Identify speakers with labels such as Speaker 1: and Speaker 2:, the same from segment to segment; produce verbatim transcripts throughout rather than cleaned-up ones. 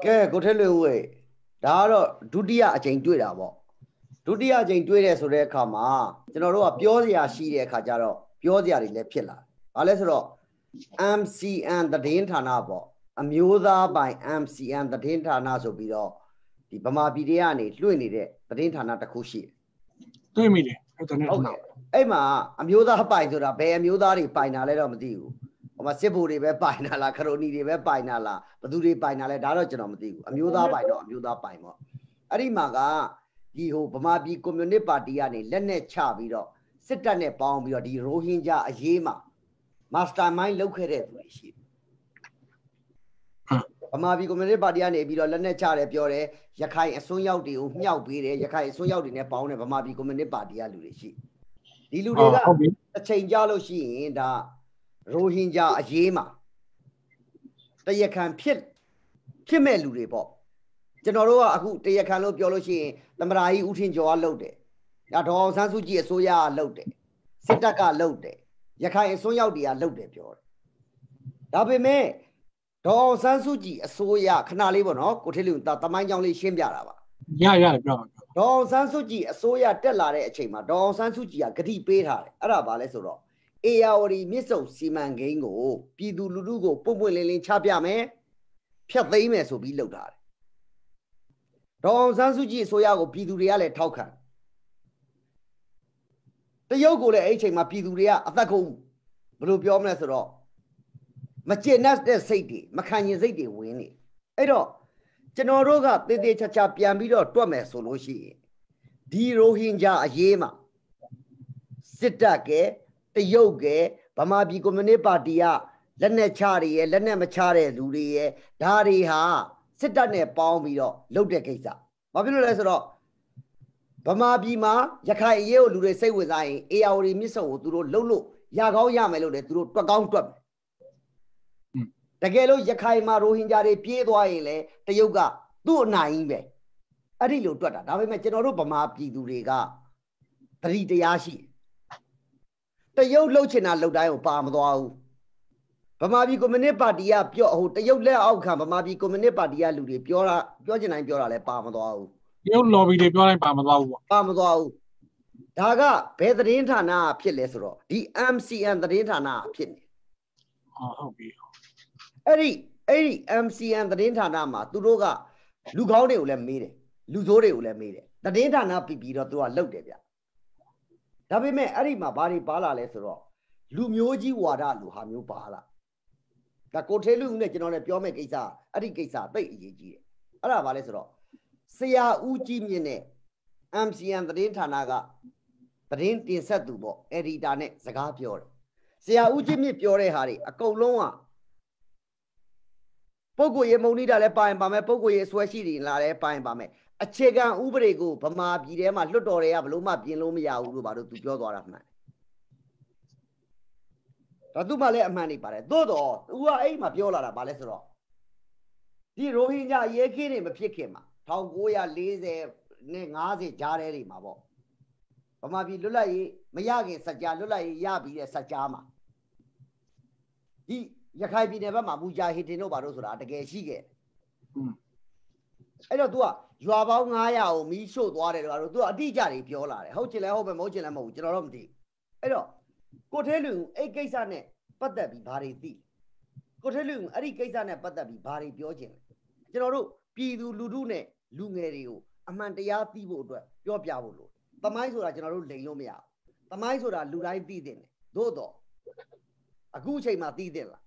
Speaker 1: Kẻ có thể lưu ấy đó là đu đi à chính tuổi đó bộ đu đi à chính tuổi đấy số đấy khám à cho nó rồi biểu gì à xí đấy khá giờ rồi biểu gì à đi lấy phiền là à lấy số đó em xê en တည်င်းဌာနပေါ့အမျိုးသားပိုင် em xê en တည်င်းဌာနဆိုပြီးတော့ဒီဗမာပြည်တွေကနေလွှင့်နေတဲ့တည်င်းဌာနတစ်ခုရှိတယ်
Speaker 2: တွေ့မိတယ်အဲ့ဒါနဲ့ဟုတ်ကဲ့
Speaker 1: အဲ့မှာအမျိုးသားပိုင်ဆိုတာဘယ်အမျိုးသားတွေပိုင်တာလဲတော့မသိဘူးဟိုမှာစစ်ဗိုလ်တွေပဲပိုင်တာလားခရိုနီတွေပဲပိုင်တာလားဘသူတွေပိုင်တာလဲဒါတော့ကျွန်တော်မသိဘူးအမျိုးသားပိုင်တော့အမျိုးသားပိုင်ပေါ့အဲ့ဒီမှာကဒီဟိုဗမာပြည်ကွန်မြူနစ်ပါတီကနေလက်နဲ့ချပြီးတော့စစ်တပ်နဲ့ပေါင်းပြီးတော့ဒီရိုဟင်ဂျာအရေးမှာMaster mind လောက်ခဲ့တဲ့သူတွေရှိတယ်။ဗမာပြည်ကွန်မြူနစ်ပါတီကနေပြီးတော့လက်နဲ့ချတယ်ပြောတယ်ရခိုင်အစွန်းရောက်တွေကိုမြှောက်ပေးတယ်ရခိုင်အစွန်းရောက်တွေနဲ့ပေါင်းတယ်ဗမာပြည်ကွန်မြူနစ်ပါတီကလူတွေရှိဒီလူတွေကအချိန်ကြာလို့ရှိရင်ဒါရိုဟင်ဂျာအရေးမှာတရခံဖြစ်ဖြစ်မဲ့လူတွေပေါ့ကျွန်တော်တို့ကအခုတရခံလို့ပြောလို့ရှိရင်သမရာကြီးဦးထင်ကျော်ကလှုပ်တယ်ဒါဒေါ်အောင်ဆန်းစုကြည်အစိုးရကလှုပ်တယ်စစ်တပ်ကလှုပ်တယ်ရခိုင်အစွန်းရောက်တွေကလှုပ်တယ်ပြောတယ်ဒါပေမဲ့ဒေါ်အောင်ဆန်းစုကြည်အစိုးရခဏလေးပေါ့နော်ကိုထေးလူတမိုင်းကြောင်းလေးရှင်းပြတာပါ
Speaker 2: ရရတယ်ပြောပါ
Speaker 1: ဒေါ်အောင်ဆန်းစုကြည်အစိုးရတက်လာတဲ့အချိန်မှာဒေါ်အောင်ဆန်းစုကြည်ကဂတိပေးထားတယ်အဲ့ဒါဘာလဲဆိုတော့အေယာဝတီမြစ်ဆုံစီမံကိန်းကိုပြည်သူလူထုကိုပုံပွင့်လင်းလင်းချပြမယ်ဖြတ်သိမ်းမယ်ဆိုပြီးလှုပ်ထားတယ်ဒေါ်အောင်ဆန်းစုကြည်အစိုးရကိုပြည်သူတွေကလည်းထောက်ခံတရုတ်ကိုလည်းအဲ့အချိန်မှာပြည်သူတွေကအသက်ကုန်ဘယ်လိုပြောမလဲဆိုတော့မကျေနပ်တဲ့စိတ်တွေမခံရင်စိတ်တွေဝင်နေအဲ့တော့ကျွန်တော်တို့ကတေးသေးချာချာပြန်ပြီးတော့တွက်မယ်ဆိုလို့ရှိရင်ဒီရိုဟင်ဂျာအရေးမှာစစ်တပ်ကတရုတ်ကဗမာပြည်ကွန်မြူနစ်ပါတီကလက်နဲ့ချတွေရဲ့လက်နဲ့မချတဲ့လူတွေရဲ့ဓာတွေဟာစစ်တပ်နဲ့ပေါင်းပြီးတော့လုပ်တဲ့ကိစ္စဘာဖြစ်လို့လဲဆိုတော့ဗမာပြည်မှာရခိုင်အရေးကိုလူတွေစိတ်ဝင်စားရင်အေယာဝတီမြစ်ဆုံကိုသူတို့လှုပ်လို့ရကောင်းရမယ်လို့လေသူတို့တွက်ကောင်းတွက်မယ်တကယ်လို့ရခိုင်မှာရိုဟင်ဂျာတွေပြေးသွားရင်လေတရုတ်ကသူ့အနိုင်ကြီးပဲအဲ့ဒီလိုတွက်တာဒါပေမဲ့ကျွန်တော်တို့ဗမာပြည်သူတွေကတတိတရားရှိတရုတ်လှုပ်ချင်တာလှုပ်တိုင်းကိုပါမသွားဘူးဗမာပြည်ကွန်မြူနစ်ပါတီကပြောဟိုတရုတ်လက်အောက်ခံဗမာပြည်ကွန်မြူနစ်ပါတီကလူတွေပြောတာပြောချင်တိုင်းပြောတာလဲပါမသွားဘူး
Speaker 2: တရုတ် lobby တွေပြောတိုင်းပါမသွားဘူးပေါ့
Speaker 1: ပါမသွားဘူးဒါကဘယ်သတင်းဌာနဖြစ်လဲဆိုတော့ဒီ em xê en သတင်းဌာနဖြစ်နေ
Speaker 2: ဟုတ်ဟုတ်ပြီ
Speaker 1: အဲ့ဒီအဲ့ဒီ em xê en သတင်းဌာနမှာသူတို့ကလူကောင်းတွေကိုလည်းမေးတယ်လူဆိုးတွေကိုလည်းမေးတယ်သတင်းဌာနပြီးပြီးတော့သူကလှုပ်တယ်ဗျဒါပေမဲ့အဲ့ဒီမှာဘာတွေပါလာလဲဆိုတော့လူမျိုးကြီးဝါဒလူဟာမျိုးပါလာဒါကိုထေးလူနဲ့ကျွန်တော်လည်းပြောမယ့်ကိစ္စအဲ့ဒီကိစ္စသိအရေးကြီးတယ်အဲ့ဒါဘာလဲဆိုတော့ဆရာဦးကြီးမြင့်နဲ့ em xê en သတင်းဌာနကသတင်းတင်ဆက်သူပေါ့ editor နဲ့စကားပြောတယ်ဆရာဦးကြီးမြင့်ပြောတဲ့ဟာတွေအကုန်လုံးကပုဂ္ဂိုလ်ရေးမုံနေတာလည်းပါရင်ပါမယ်ပုဂ္ဂိုလ်ရေးဆွဲရှိတယ်လားလည်းပါရင်ပါမယ်အခြေခံဥပဒေကိုဗမာပြည်ထဲမှာလွတ်တော်တွေကဘလို့မှပြင်လို့မရဘူးလို့ဘာလို့သူပြောသွားတာမှန်ဒါသူမှလည်းအမှန်နေပါတယ်သို့တော့သူကအဲ့မှာပြောလာတာဘာလဲဆိုတော့ဒီရိုဟင်ဂျာရဲခင်းတွေမဖြစ်ခင်မှာ၁၉၄၀နဲ့၅၀ကြားထဲတွေမှာပေါ့ဗမာပြည်လွတ်လပ်ရေးမရခင်စကြလွတ်လပ်ရေးရပြီးတဲ့စကြမှာဒီရခိုင်ပြည်နယ်ဘက်မှာမူဂျာဟီဒင်တို့ဘာလို့ဆိုတာတကယ်ရှိခဲ့အဲ့တော့ तू ကရွာပေါင်း၅၀၀ကိုမီးရှို့သွားတယ်တော့ तू ကအတိအကျတွေပြောလာတယ်ဟုတ်ချင်လဲဟုတ်ပဲမဟုတ်ချင်လဲမဟုတ်ဘူးကျွန်တော်တော့မသိအဲ့တော့ကိုထေးလူအဲ့ကိစ္စနဲ့ပတ်သက်ပြီးဘာတွေသိကိုထေးလူအဲ့ဒီကိစ္စနဲ့ပတ်သက်ပြီးဘာတွေပြောချင်လဲကျွန်တော်တို့ပြည်သူလူထုနဲ့လူငယ်တွေကိုအမှန်တရားသိဖို့အတွက်ပြောပြဖို့လို့သမိုင်းဆိုတာကျွန်တော်တို့လိန်လို့မရဘူးသမိုင်းဆိုတာလူတိုင်းသိတဲ့တယ်သို့တော့အခုအချိန်မှာသိတဲ့လား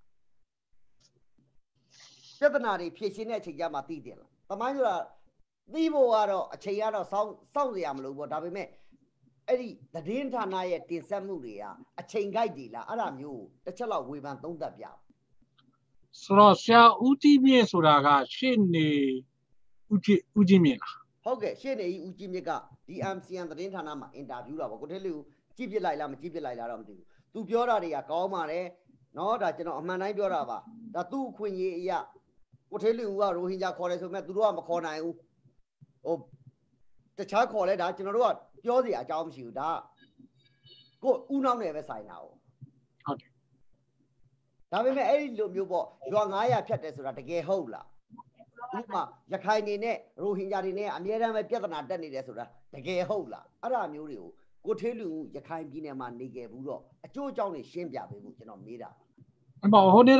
Speaker 1: ပြဿနာတွေဖြေရှင်းတဲ့အချိန်ကြမှာသိတယ်လားသမိုင်းဆိုတာသိဖို့ကတော့အချိန်ကတော့စောင့်စောင့်စရာမလိုဘူးဒါပေမဲ့အဲ့ဒီသတင်းဌာနရဲ့တင်ဆက်မှုတွေကအချိန်ကြိုက်တွေလားအဲ့ဒါမျိုးတစ်ချက်လောက်ဝေဖန်သုံးသပ်ပြ
Speaker 2: ဆိုတော့ဆရာဦးကြီးမြင့်ဆိုတာကရှေ့နေဦးကြီးဦးကြီးမြင့်လား
Speaker 1: ဟုတ်ကဲ့ရှေ့နေကြီးဦးကြီးမြင့်ကဒီ em xê en သတင်းဌာနမှာအင်တာဗျူးတာပေါ့ကိုထေးလူကြည့်ပြလိုက်လားမကြည့်ပြလိုက်လားတော့မသိဘူးသူပြောတာတွေကကောင်းပါတယ်နော်ဒါကျွန်တော်အမှန်တိုင်းပြောတာပါဒါသူ့အခွင့်အရေးအရာကိုထေးလူကရိုဟင်ဂျာခေါ်တယ်ဆိုမဲ့သူတို့ကမခေါ်နိုင်ဘူးဟိုတခြားခေါ်လဲဒါကျွန်တော်တို့ကပြောစရာအကြောင်းမရှိဘူးဒါကိုဦးနှောင်းနဲ့ပဲဆိုင်တာဟုတ်
Speaker 2: တယ်
Speaker 1: ဒါပေမဲ့အဲ့ဒီလိုမျိုးပေါ့ရွာ၅၀၀ဖြတ်တယ်ဆိုတာတကယ်ဟုတ်လားဥပမာရခိုင်နေနဲ့ရိုဟင်ဂျာတွေနဲ့အများအားပဲပြဿနာတက်နေတယ်ဆိုတာတကယ်ဟုတ်လားအဲ့ဒါမျိုးတွေကိုကိုထေးလူရခိုင်ပြည်နယ်မှာနေခဲ့ဘူးတော့အကျိုးအကြောင်းတွေရှင်းပြပေးဖို့ကျွန်တော်မေးတာ
Speaker 2: ပေါ့ဟိုနေ့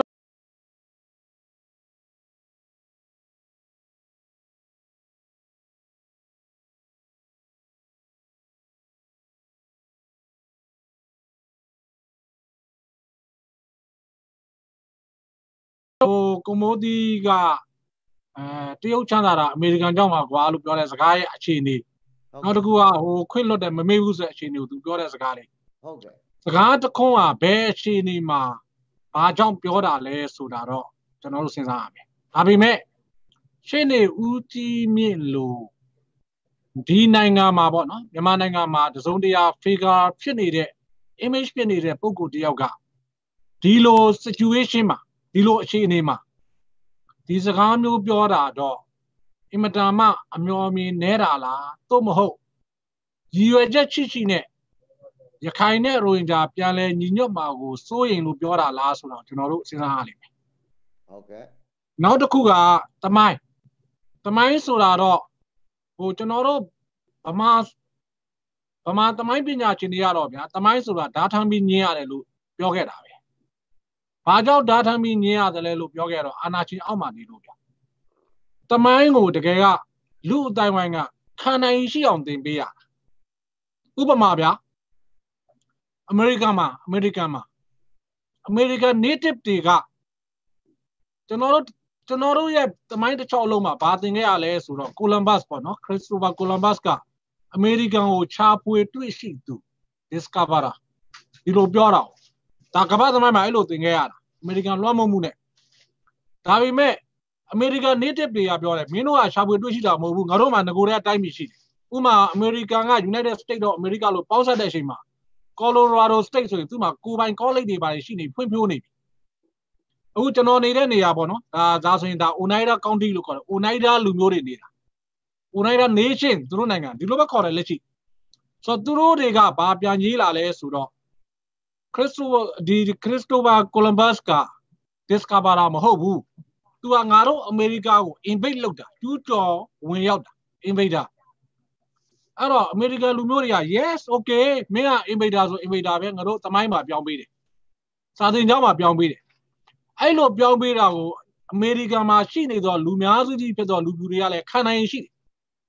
Speaker 2: ဟိုကွန်မိုဒီကအဲတရုတ်ချမ်းသာတာအမေရိကန်ကြောင့်ပါကွာလို့ပြောတဲ့စကားရဲ့အခြေအနေနောက်တစ်ခုကဟိုခွင့်လွတ်တယ်မမေ့ဘူးဆိုတဲ့အခြေအနေကိုသူပြောတဲ့စကားလေး
Speaker 1: ဟုတ်ကဲ့
Speaker 2: စကားတစ်ခွန်းကဘယ်အခြေအနေမှာဘာကြောင့်ပြောတာလဲဆိုတာတော့ကျွန်တော်တို့စဉ်းစားရမယ်ဒါပေမဲ့ရှင်းနေဦးကြီးမြင့်လို့ဒီနိုင်ငံမှာပေါ့နော်မြန်မာနိုင်ငံမှာတစုံတရာ figure ဖြစ်နေတဲ့ image ဖြစ်နေတဲ့ပုံကိုတယောက်ကဒီလို situation မှာဒီလိုအခြေအနေမှာဒီစကားမျိုးပြောတာတော့အင်မတန်မှအမျော်မြင်နေတာလားသို့မဟုတ်ရည်ရွယ်ချက်ချစ်ချစ်နဲ့ရခိုင်နဲ့ရိုဟင်ဂျာပြန်လဲညီညွတ်မှာကိုစိုးရင်လို့ပြောတာလားဆိုတော့ကျွန်တော်တို့စဉ်းစားရလိမ့်မယ်
Speaker 1: ဟုတ်ကဲ့
Speaker 2: နောက်တစ်ခုကတမိုင်းတမိုင်းဆိုတာတော့ဟိုကျွန်တော်တို့ဗမာဗမာတမိုင်းပညာရှင်တွေကတော့ဗျာတမိုင်းဆိုတာဓာတ်ထမ်းပြီးညင်းရတယ်လို့ပြောခဲ့တာပဲဘာကြောင့်ဓာတ်ထမ်းပြီးညင်းရတယ်လဲလို့ပြောခဲ့တော့အာနာချင်းအောက်မှာနေလို့ဗျာတမိုင်းကိုတကယ်ကလူအတိုင်းဝိုင်းကခံနိုင်ရှိအောင်သင်ပေးရတာဥပမာဗျာအမေရိကန်မှာအမေရိကန်မှာအမေရိကန် native တွေကကျွန်တော်တို့ကျွန်တော်တို့ရဲ့တမိုင်းတစ်ချောင်းလုံးမှာဘာသင်ခဲ့ရလဲဆိုတော့ကိုလံဘတ်ပေါ့နော်ခရစ္စတိုဖာကိုလံဘတ်ကအမေရိကန်ကိုချာဖွေတွေ့ရှိသူ discoverer ဒီလိုပြောတာဒါကမ္ဘာသမိုင်းမှာအဲ့လိုသင်ခဲ့ရတာအမေရိကန်လွှမ်းမိုးမှုနဲ့ဒါပေမဲ့အမေရိကန် native တွေကပြောတယ်မင်းတို့ကချာဖွေတွေ့ရှိတာမဟုတ်ဘူးငါတို့မှငကိုတဲ့အတိုင်းမရှိတယ်ဥမာအမေရိကန်က United States of America လို့ပေါင်းစပ်တဲ့အချိန်မှာ Colorado State ဆိုရင်သူ့မှာကိုပိုင် college တွေပါတယ်ရှိနေဖွံ့ဖြိုးနေပြီအခုကျွန်တော်နေတဲ့နေရာပေါ့နော်ဒါဒါဆိုရင်ဒါ Oneida County လို့ခေါ်တယ် Oneida လူမျိုးတွေနေတာ Oneida Nation သူတို့နိုင်ငံဒီလိုပဲခေါ်တယ်လက်ရှိဆိုတော့သူတို့တွေကဘာပြန်ကြီးလာလဲဆိုတော့ခရစ္စတိုဒီခရစ္စတိုဖာကိုလံဘတ်က discoverer မဟုတ်ဘူးသူကငါတို့အမေရိကကို invade လုပ်တာကျူးကျော်ဝင်ရောက်တာ invader အဲ့တော့အမေရိကန်လူမျိုးတွေက yes okay မင်းက invader ဆို invader ပဲငါတို့သမိုင်းမှာပြောင်းပေးတယ်စာသင်ကျောင်းမှာပြောင်းပေးတယ်အဲ့လိုပြောင်းပေးတာကိုအမေရိကန်မှာရှိနေသောလူများစုကြီးဖြစ်သောလူမျိုးတွေကလည်းခံနိုင်ရှိတယ်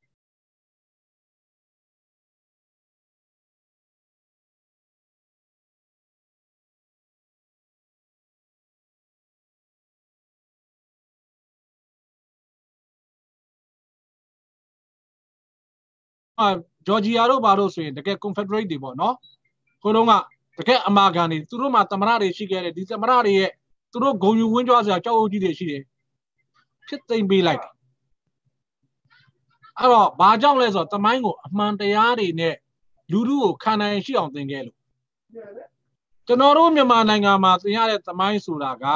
Speaker 2: ဂျော်ဂျီယာတို့ဘာလို့ဆိုရင်တကယ် confederate တွေပေါ့နော်ခိုးလုံးကတကယ်အမာခံတွေသူတို့မှာသမရတွေရှိခဲ့တယ်ဒီသမရတွေရဲ့သူတို့ဂုံယူဝင်းကြွားစရာကြောက်အုပ်ကြီးတွေရှိတယ်ဖြစ်သိမ့်ပေးလိုက်တယ်အဲ့တော့ဘာကြောင့်လဲဆိုတော့တမိုင်းကိုအမှန်တရားတွေနဲ့လူလူကိုခံနိုင်ရှိအောင်သင်ခဲ့လို့ကျွန်တော်တို့မြန်မာနိုင်ငံမှာသင်ရတဲ့တမိုင်းဆိုတာက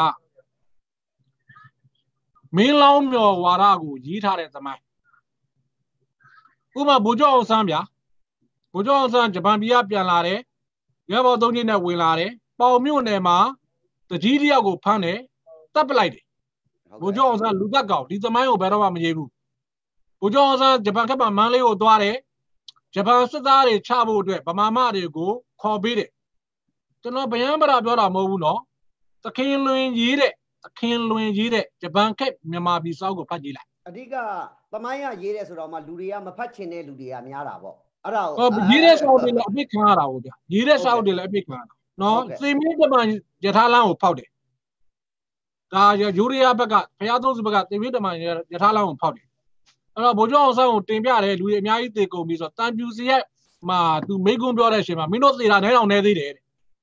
Speaker 2: မင်းလောင်းမြော်ဝါဒကိုရေးထားတဲ့တမိုင်းဥပမာဗိုလ်ချုပ်အောင်ဆန်းဗျာဗိုလ်ချုပ်အောင်ဆန်းဂျပန်ပြည်ကပြန်လာတယ်ရဲဘော်သုံးကြီးနဲ့ဝင်လာတယ်ပေါင်မြို့နယ်မှာတကြီးတယောက်ကိုဖမ်းတယ်တပ်ပလိုက်တယ်ဗိုလ်ချုပ်အောင်ဆန်းလူသက်ကောင်ဒီသမိုင်းကိုဘယ်တော့မှမရေးဘူးဗိုလ်ချုပ်အောင်ဆန်းဂျပန်ကမှမန်းလေးကိုသွားတယ်ဂျပန်စစ်သားတွေချဖို့အတွက်ဗမာမတွေကိုခေါ်ပေးတယ်ကျွန်တော်ဗျံပရာပြောတာမဟုတ်ဘူးနော်သခင်လွင်ရေးတဲ့သခင်လွင်ရေးတဲ့ဂျပန်ခက်မြန်မာပြည်စောက်ကိုဖတ်ကြည့်လိုက်
Speaker 1: အဓိကသမိုင်းရရေးတဲ့ဆိုတော့မှလူတွေကမဖတ်ချင်တဲ့လူတွေကများတာပေါ့အဲ့ဒါ
Speaker 2: ကိုရေးတဲ့စောက်တွေလည်းအပြစ်ခံရတာဟုတ်ဗျရေးတဲ့စောက်တွေလည်းအပြစ်ခံရတာနော်သေမင်းဂျပန်ယထာလမ်းကိုဖောက်တယ်ဒါယူရီးယားဘက်ကဖျားသုံးစုဘက်ကသေမင်းဂျပန်ယထာလမ်းကိုဖောက်တယ်အဲ့တော့ဗိုလ်ချုပ်အောင်ဆန်းကိုတင်ပြတယ်လူတွေအများကြီးသေကုန်ပြီဆိုတော့တန်ပြူစီရဲ့မှာသူမိကွန်းပြောတဲ့အချိန်မှာမင်းတို့သေတာနဲတောင်နဲသေးတယ်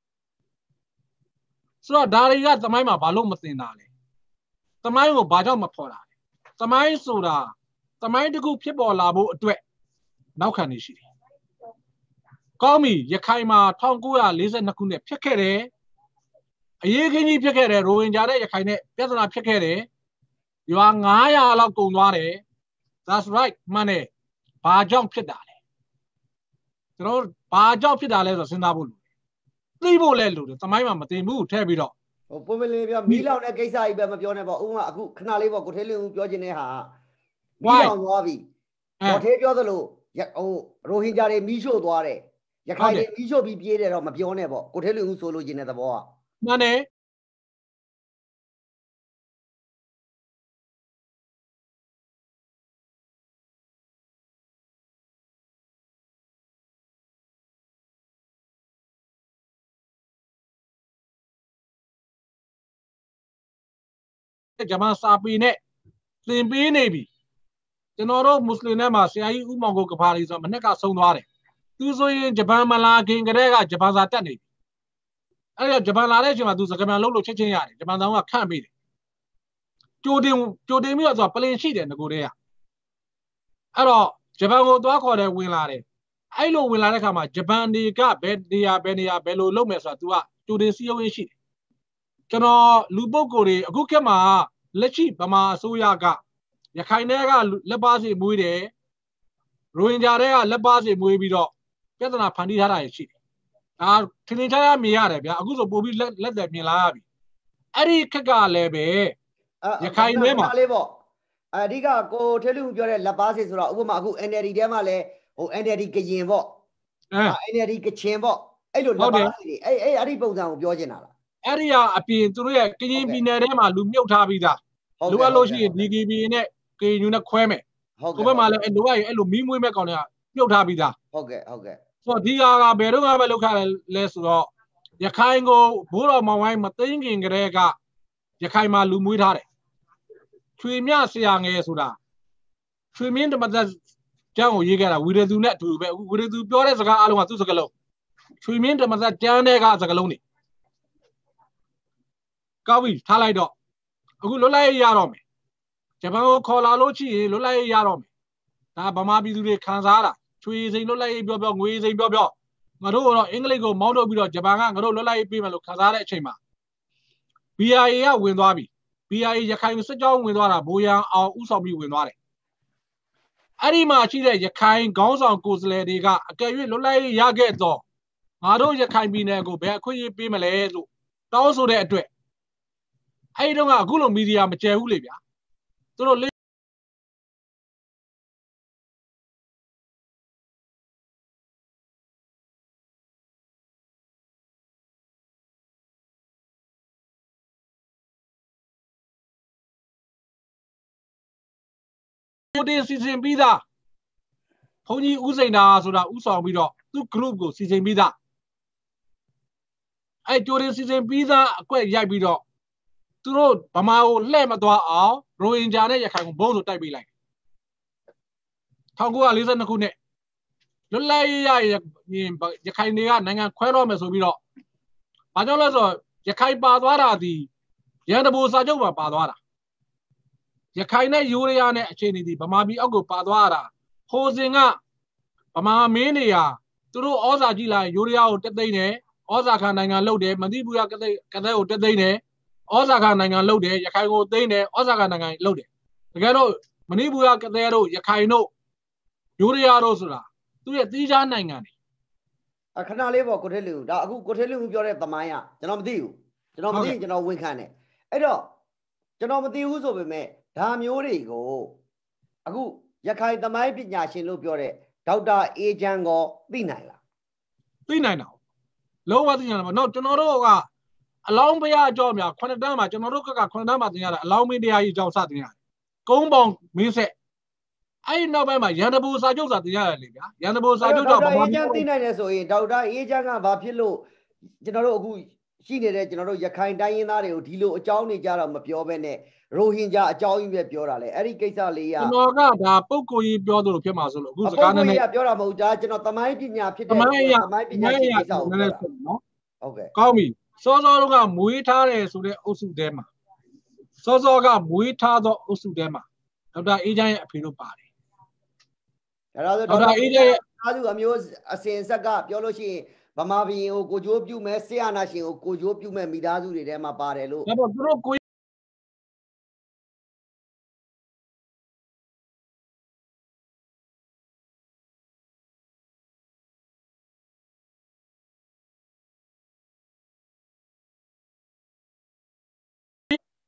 Speaker 2: ဆိုတော့ဒါတွေကသမိုင်းမှာဘာလို့မသိတာလဲသမိုင်းကိုဘာကြောင့်မဖော်တာလဲသမိုင်းဆိုတာသမိုင်းတစ်ခုဖြစ်ပေါ်လာဖို့အတွက်နောက်ခံနေရှိတယ်ကောင်းပြီရခိုင်မှာ၁၉၄၂ခုနှစ်ဖြစ်ခဲ့တယ်အရေးကြီးကြီးဖြစ်ခဲ့တယ်ရိုဟင်ဂျာနဲ့ရခိုင်နဲ့ပြဿနာဖြစ်ခဲ့တယ်ရွာငါးရာလောက်ကုန်သွားတယ် that's right မှန်တယ်ဘာကြောင့်ဖြစ်တာလဲကျွန်တော်ဘာကြောင့်ဖြစ်တာလဲဆိုတော့စဉ်းစားဖို့လိုတယ်သိဖို့လဲလိုတယ်သမိုင်းမှာမသိဘူးထည့်ပြီးတော့
Speaker 1: ဟိုပုံမလင်းပြောမီးလောင်တဲ့ကိစ္စကြီးပဲမပြောနဲ့ပေါ့ဥမာအခုခဏလေးပေါ့ကိုထေးလင်းဦးပြောခြင်းတဲ့ဟာမီးလောင်သွားပြီကိုထေးပြောသလိုဟိုရိုဟင်ဂျာတွေမီးရှို့သွားတယ်ရခိုင်တွေမီးရှို့ပြီးပြေးတယ်တော့မပြောနဲ့ပေါ့ကိုထေးလင်းဦးဆိုလိုချင်တဲ့သဘောက
Speaker 2: မှန်တယ်ဂျမန်စာပေနဲ့သင်ပေးနေပြီကျွန်တော်တို့မွတ်စလင်တွေမှာဆရာကြီးဦးမောင်ကိုကဘာလီဆိုမနေ့ကဆုံးသွားတယ်သူဆိုရင်ဂျပန်မလာခင်ကတည်းကဂျပန်စာတက်နေပြီအဲ့တော့ဂျပန်လာတဲ့အချိန်မှာသူစကားပြန်လုပ်လို့ချက်ချင်းရတယ်ဂျပန်သားကခန့်ပေးတယ်ကြိုတင်ကြိုတင်ပြီးတော့ဆိုပလင်ရှိတယ်ငကိုတည်းကအဲ့တော့ဂျပန်ကိုသွားခေါ်တယ်ဝင်လာတယ်အဲ့လိုဝင်လာတဲ့ခါမှာဂျပန်တွေကဘယ်နေရာဘယ်နေရာဘယ်လိုလုပ်မယ်ဆိုတာ तू ကကြိုတင်စီးရုံးရင်းရှိတယ်ကျွန်တော်လူပုဂ္ဂိုလ်တွေအခုခေတ်မှာလက်ရှိဗမာအစိုးရကရခိုင်တွေကလက်ပါစီမွေးတယ်ရိုဟင်ဂျာတွေကလက်ပါစီမွေးပြီးတော့ပြဿနာဖန်တီးထားတာရှိတယ်ဒါထင်ထင်ရှားရှားမြင်ရတယ်ဗျာအခုဆိုပို့ပြီးလက်လက်တယ်မြင်လာရပြီအဲ့ဒီခက်ကလည်းပဲရခိုင်တွေမှာ
Speaker 1: လေးပေါ့အဓိကကိုထေးလူပြောတဲ့လက်ပါစီဆိုတော့ဥပမာအခု N L D ထဲမှာလည်းဟို N L D ကရင်ပေါ့အဲ N L D ကချင်ပေါ့အဲ့လိုလက်ပါစီတွေအဲ့အဲ့အဲ့ဒီပုံစံကိုပြောချင်တာလား
Speaker 2: အဲ့ဒီကအပြင်သူတို့ရဲ့ကရင်ပြည်နယ်ထဲမှာလူမြုပ်ထားပြီးသားလိုအပ်လို့ရှိရင် D K B နဲ့ K N U နဲ့ခွဲမယ်ဟုတ်ကဲ့ဘက်မှာလည်းလိုအပ်ရင်အဲ့လိုမီးမွေးမဲ့ကောင်တွေကမြုပ်ထားပြီးသား
Speaker 1: ဟုတ်ကဲ့ဟုတ်ကဲ့
Speaker 2: ဆိုတော့ဒီဟာကဘယ်တော့မှမလုပ်ခလဲဆိုတော့ရခိုင်ကိုဘိုးတော်မောင်ဝိုင်းမသိမ်းခင်ကတည်းကရခိုင်မှာလူမွေးထားတယ်ချွေမြဆရာငယ်ဆိုတာချွေမင်းဓမ္မသက်ကျမ်းကိုရေးခဲ့တာဝီရသူနဲ့အတူတူပဲဝီရသူပြောတဲ့စကားအလုံးကသူ့စကားလုံးချွေမင်းဓမ္မသက်ကျမ်းတဲ့ကစကားလုံးတွေကောက်ပြီထားလိုက်တော့အခုလွတ်လပ်ရေးရတော့မယ်ဂျပန်ကိုခေါ်လာလို့ရှိရင်လွတ်လပ်ရေးရတော့မယ်ဒါဗမာပြည်သူတွေခံစားတာချွေစိန်လွတ်လပ်ရေးပြောပြောငွေစိန်ပြောပြောငါတို့ကတော့အင်္ဂလိပ်ကိုမောင်းထုတ်ပြီးတော့ဂျပန်ကငါတို့လွတ်လပ်ရေးပေးမယ်လို့ခံစားတဲ့အချိန်မှာ B I A ကဝင်သွားပြီ B I A ရခိုင်စစ်ကြောင်းဝင်သွားတာဘိုးရန်အောင်ဥဆောင်ပြီးဝင်သွားတယ်အဲ့ဒီမှာရှိတဲ့ရခိုင်ခေါင်းဆောင်ကိုယ်စားလှယ်တွေကအကယ်၍လွတ်လပ်ရေးရခဲ့တော့ငါတို့ရခိုင်ပြည်နယ်ကိုဘယ်အခွင့်အရေးပေးမလဲလို့တောင်းဆိုတဲ့အတွက်အဲ့ဒီတော့ကအခုလိုမီဒီယာမကျဲဘူးလေဗျာသူတို့ကိုတင်စီစဉ်ပြီးသားဘုန်းကြီးဦးစိန်တာဆိုတာဥဆောင်ပြီးတော့သူ့ group ကိုစီစဉ်ပြီးသားအဲ့ကြိုတင်စီစဉ်ပြီးသားအကွက်ရိုက်ပြီးတော့သူတို့ဗမာကိုလှည့်မသွားအောင်ရိုဟင်ဂျာနဲ့ရခိုင်ကိုဘုံဆိုတိုက်ပေးလိုက်၁၉၄၂ခုနှစ်လွတ်လပ်ရေးရရင်ရခိုင်တွေကနိုင်ငံခွဲတော့မယ်ဆိုပြီးတော့ဘာကြောင့်လဲဆိုတော့ရခိုင်ပါသွားတာဒီရန်တဘူစာချုပ်မှာပါသွားတာရခိုင်နဲ့ယူရီးယားနဲ့အခြေအနေဒီဗမာပြည်အောက်ကိုပါသွားတာဟိုစဉ်ကဗမာမင်းတွေဟာသူတို့ဩဇာကြီးလာယူရီးယားကိုတက်သိမ်းတယ်ဩဇာခံနိုင်ငံလှုပ်တယ်မတိဘူးရကတဲ့ကတဲ့ကိုတက်သိမ်းတယ်ဩဇာခံနိုင်ငံလှုပ်တယ်ရခိုင်ကိုသိမ်းတယ်ဩဇာခံနိုင်ငံလှုပ်တယ်တကယ်တော့မတိဘူးရကတဲ့တို့ရခိုင်တို့ယူရီးယားတို့ဆိုတာသူရဲ့တီးခြားနိုင်ငံတွေ
Speaker 1: အခဏလေးပေါ့ကိုထေးလူဒါအခုကိုထေးလူပြောတဲ့သမိုင်းကကျွန်တော်မသိဘူးကျွန်တော်မသိရင်ကျွန်တော်ဝန်ခံတယ်အဲ့တော့ကျွန်တော်မသိဘူးဆိုပေမဲ့ဒါမျိုးတွေကိုအခုရခိုင်သမိုင်းပညာရှင်လို့ပြောတဲ့ဒေါက်တာအေဂျန်ကိုသိနိုင်လား
Speaker 2: သိနိုင်တာလုံးဝသိနိုင်မှာတော့ကျွန်တော်တို့ကအလောင်းဘုရားအကြောင်းများခုနှစ်တန်းမှာကျွန်တော်တို့ကခုနှစ်တန်းမှာသင်ရတာအလောင်းမင်းတရားကြီးအကြောင်းစသင်ရတယ်ကုန်းပေါင်မင်းဆက်အဲ့ဒီနောက်ပိုင်းမှာရန်တဘူစာချုပ်စာတင်ရတယ်လေဗျာရန်တဘူစာချုပ်တော့
Speaker 1: ဒေါက်တာအေဂျန်သိနိုင်တယ်ဆိုရင်ဒေါက်တာအေဂျန်ကဘာဖြစ်လို့ကျွန်တော်တို့အခုရှိနေတဲ့ကျွန်တော်တို့ရခိုင်တိုင်းရင်းသားတွေကိုဒီလိုအကြောင်းတွေကြတော့မပြောဘဲနဲ့ရိုဟင်ဂျာအကြောင်းကြီးပဲပြောတာလေအဲ့ဒီကိစ္စလေးက
Speaker 2: ကျွန်တော်ကဒါပုဂ္ဂိုလ်ကြီးပြောသလိုဖြစ်မှာဆိုလို့အခုစကားနဲ့
Speaker 1: ပြောတာမဟုတ်ဒါကျွန်တော်သမိုင်းပညာဖြစ်တဲ့
Speaker 2: သမိုင်းရ
Speaker 1: သမိုင်းပညာရှိကိစ္စကိုပြောတာ
Speaker 2: နော်
Speaker 1: ဟုတ်ကဲ့
Speaker 2: ကောင်းပြီစောစောတော့ကမွေးထားတယ်ဆိုတဲ့အုပ်စုထဲမှာစောစောကမွေးထားသောအုပ်စုထဲမှာဒေါက်တာအေဂျန်ရဲ့အဖေတို့ပါတယ်
Speaker 1: ဒါဆိုဒေါက်တာအေဂျန်ရဲ့အားစုအမျိုးအစဉ်ဆက်ကပြောလို့ရှိရင်ဗမာပြည်ကိုကိုကြိုးပြုမဲ့ဆရာနာရှင်ကိုကိုကြိုးပြုမဲ့မိသားစုတွေထဲမှာပါတယ်လို့
Speaker 2: ဒါတော့သူတို့ကို